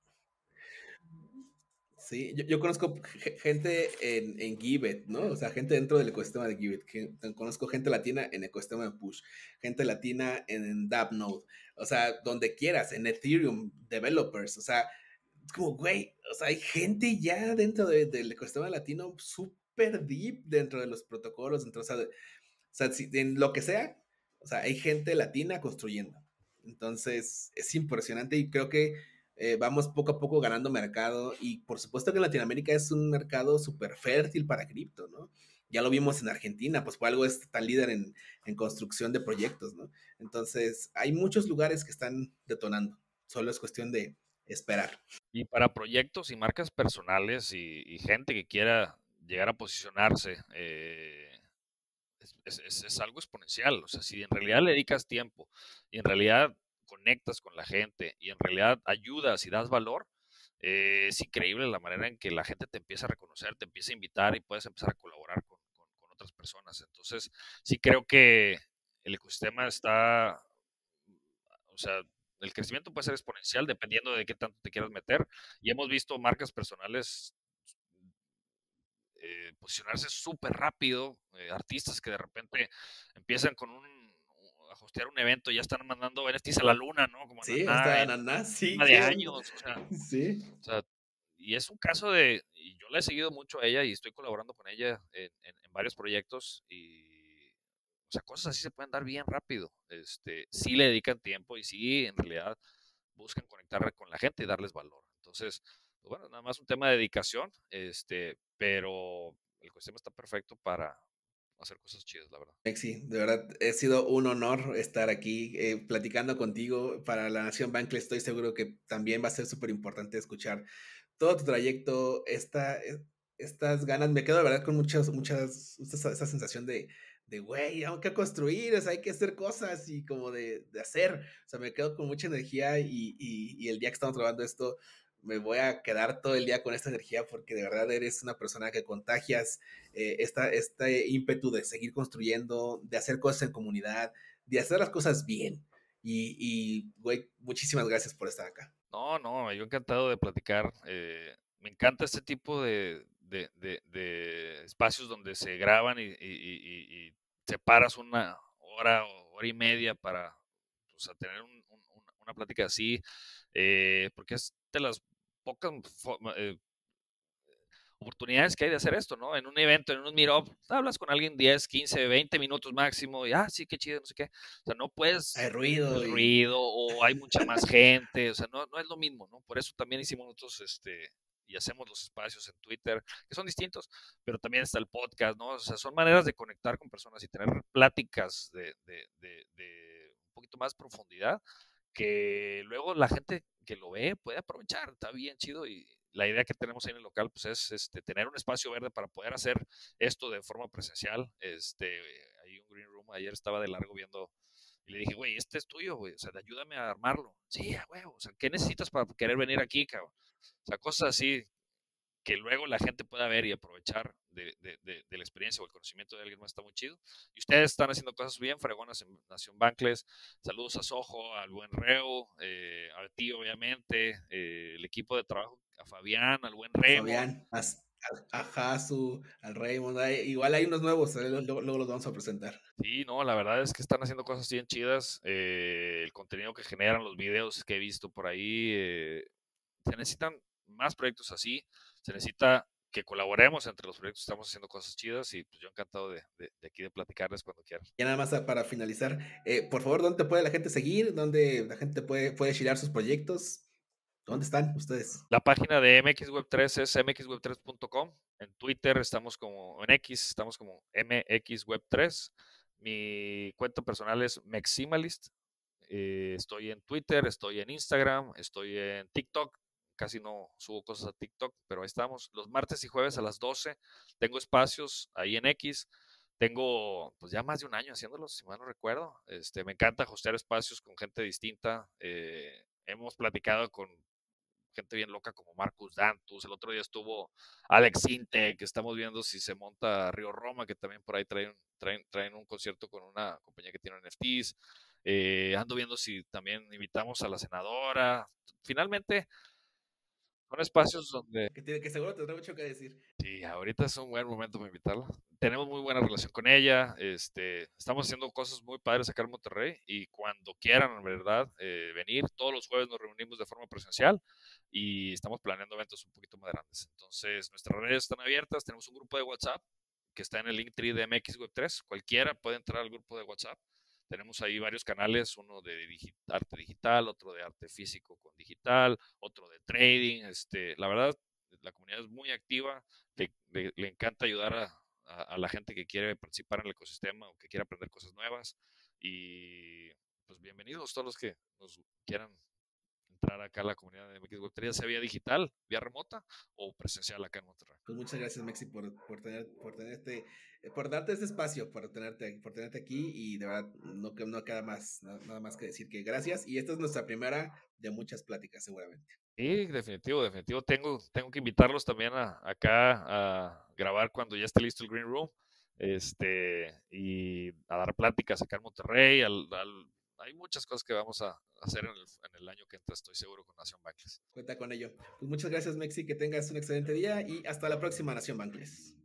Speaker 1: Sí, yo conozco gente en Giveth, ¿no? O sea, gente dentro del ecosistema de Giveth. Conozco gente latina en el ecosistema de Push, gente latina en Dapnode, o sea, donde quieras, en Ethereum, developers, o sea, es como, güey, o sea, hay gente ya dentro del ecosistema latino súper deep dentro de los protocolos, dentro, o sea, en lo que sea, o sea, hay gente latina construyendo. Entonces, es impresionante y creo que vamos poco a poco ganando mercado y por supuesto que en Latinoamérica es un mercado súper fértil para cripto, ¿no? Ya lo vimos en Argentina, pues por algo es tan líder en construcción de proyectos, ¿no? Entonces, hay muchos lugares que están detonando, solo es cuestión de esperar.
Speaker 2: Y para proyectos y marcas personales y gente que quiera llegar a posicionarse, es algo exponencial. O sea, si en realidad le dedicas tiempo y en realidad conectas con la gente y en realidad ayudas y das valor, es increíble la manera en que la gente te empieza a reconocer, te empieza a invitar y puedes empezar a colaborar con otras personas. Entonces, sí creo que el ecosistema está, o sea, el crecimiento puede ser exponencial dependiendo de qué tanto te quieras meter. Y hemos visto marcas personales posicionarse súper rápido, artistas que de repente empiezan con a hostear un evento y ya están mandando NFTs a la luna, ¿no? Como
Speaker 1: Sí,
Speaker 2: Naná
Speaker 1: está
Speaker 2: en
Speaker 1: Ananá, sí,
Speaker 2: tema de
Speaker 1: qué onda.
Speaker 2: años,
Speaker 1: Sí.
Speaker 2: o sea, y es un caso de, y yo la he seguido mucho a ella y estoy colaborando con ella en varios proyectos y, o sea, cosas así se pueden dar bien rápido. Sí le dedican tiempo y sí, en realidad, buscan conectar con la gente y darles valor. Entonces, pues bueno, nada más un tema de dedicación, pero el ecosistema está perfecto para hacer cosas chidas, la verdad.
Speaker 1: Mexi, de verdad, ha sido un honor estar aquí platicando contigo. Para la Nación Bankless estoy seguro que también va a ser súper importante escuchar todo tu trayecto, estas ganas. Me quedo de verdad con esa sensación güey, hay que construir, o sea, hay que hacer cosas y como de hacer. O sea, me quedo con mucha energía y el día que estamos trabajando esto, me voy a quedar todo el día con esta energía porque de verdad eres una persona que contagias este ímpetu de seguir construyendo, de hacer cosas en comunidad, de hacer las cosas bien. Güey, muchísimas gracias por estar acá.
Speaker 2: No, no, yo encantado de platicar. Me encanta este tipo de espacios donde se graban y separas una hora o hora y media para, pues, a tener una plática así, porque es de las pocas oportunidades que hay de hacer esto, ¿no? En un evento, en un meetup, hablas con alguien 10, 15, 20 minutos máximo y, sí, qué chido, no sé qué. O sea, no puedes,
Speaker 1: Hay
Speaker 2: el
Speaker 1: ruido y
Speaker 2: ruido o hay mucha más gente, o sea, no es lo mismo, ¿no? Por eso también hicimos nosotros, y hacemos los espacios en Twitter, que son distintos, pero también está el podcast, ¿no? O sea, son maneras de conectar con personas y tener pláticas de un poquito más profundidad que luego la gente que lo ve puede aprovechar, está bien chido y la idea que tenemos ahí en el local pues es tener un espacio verde para poder hacer esto de forma presencial. Hay un green room, ayer estaba de largo viendo y le dije, güey, este es tuyo, güey, o sea, ayúdame a armarlo. Sí, güey, o sea, ¿qué necesitas para querer venir aquí, cabrón? O sea, cosas así que luego la gente pueda ver y aprovechar de la experiencia o el conocimiento de alguien más está muy chido. Y ustedes están haciendo cosas bien fregonas en Nación Bankless. Saludos a Sojo, al buen Reo, a ti obviamente, el equipo de trabajo, a Fabián, al buen
Speaker 1: a
Speaker 2: Raymond.
Speaker 1: Fabián, a Jasu, al Raymond. Igual hay unos nuevos, luego los vamos a presentar.
Speaker 2: Sí, no, la verdad es que están haciendo cosas bien chidas. El contenido que generan, los videos que he visto por ahí, se necesitan más proyectos así, se necesita que colaboremos entre los proyectos, estamos haciendo cosas chidas y pues yo encantado de aquí de platicarles cuando quieran.
Speaker 1: Ya nada más para finalizar, por favor, ¿dónde te puede la gente seguir? ¿Dónde la gente puede girar sus proyectos? ¿Dónde están ustedes?
Speaker 2: La página de MXWeb3 es mxweb3.com. En Twitter estamos como, en X estamos como MXWeb3. Mi cuenta personal es Maximalist. Estoy en Twitter, estoy en Instagram, estoy en TikTok. Casi no subo cosas a TikTok, pero ahí estamos. Los martes y jueves a las 12 tengo espacios ahí en X. Tengo pues ya más de un año haciéndolos, si mal no recuerdo. Me encanta hostear espacios con gente distinta. Hemos platicado con gente bien loca como Marcus Dantus. El otro día estuvo Alex Inte, que estamos viendo si se monta a Río Roma, que también por ahí traen un concierto con una compañía que tiene NFTs. Ando viendo si también invitamos a la senadora. Finalmente, son espacios donde
Speaker 1: Que seguro tendrá mucho que decir.
Speaker 2: sí, ahorita es un buen momento para invitarla. Tenemos muy buena relación con ella. Estamos haciendo cosas muy padres acá en Monterrey y cuando quieran, en verdad, venir, todos los jueves nos reunimos de forma presencial y estamos planeando eventos un poquito más grandes. Entonces, nuestras redes están abiertas. Tenemos un grupo de WhatsApp que está en el Linktree de MXWeb3. Cualquiera puede entrar al grupo de WhatsApp. tenemos ahí varios canales, uno de arte digital, otro de arte físico con digital, otro de trading. La verdad, la comunidad es muy activa, le encanta ayudar a la gente que quiere participar en el ecosistema o que quiere aprender cosas nuevas. Y pues bienvenidos todos los que nos quieran entrar acá a la comunidad de MX Web3, sea vía digital, vía remota o presencial acá en Monterrey.
Speaker 1: Pues muchas gracias, Mexi, por darte este espacio, por tenerte aquí y de verdad no queda más, nada más que decir que gracias y esta es nuestra primera de muchas pláticas seguramente.
Speaker 2: Sí, definitivo, definitivo. Tengo que invitarlos también acá a grabar cuando ya esté listo el Green Room, y a dar pláticas acá en Monterrey. Hay muchas cosas que vamos a hacer en el año que entra, estoy seguro, con Nación Bankless.
Speaker 1: Cuenta con ello. Pues muchas gracias, Mexi, que tengas un excelente día y hasta la próxima, Nación Bankless.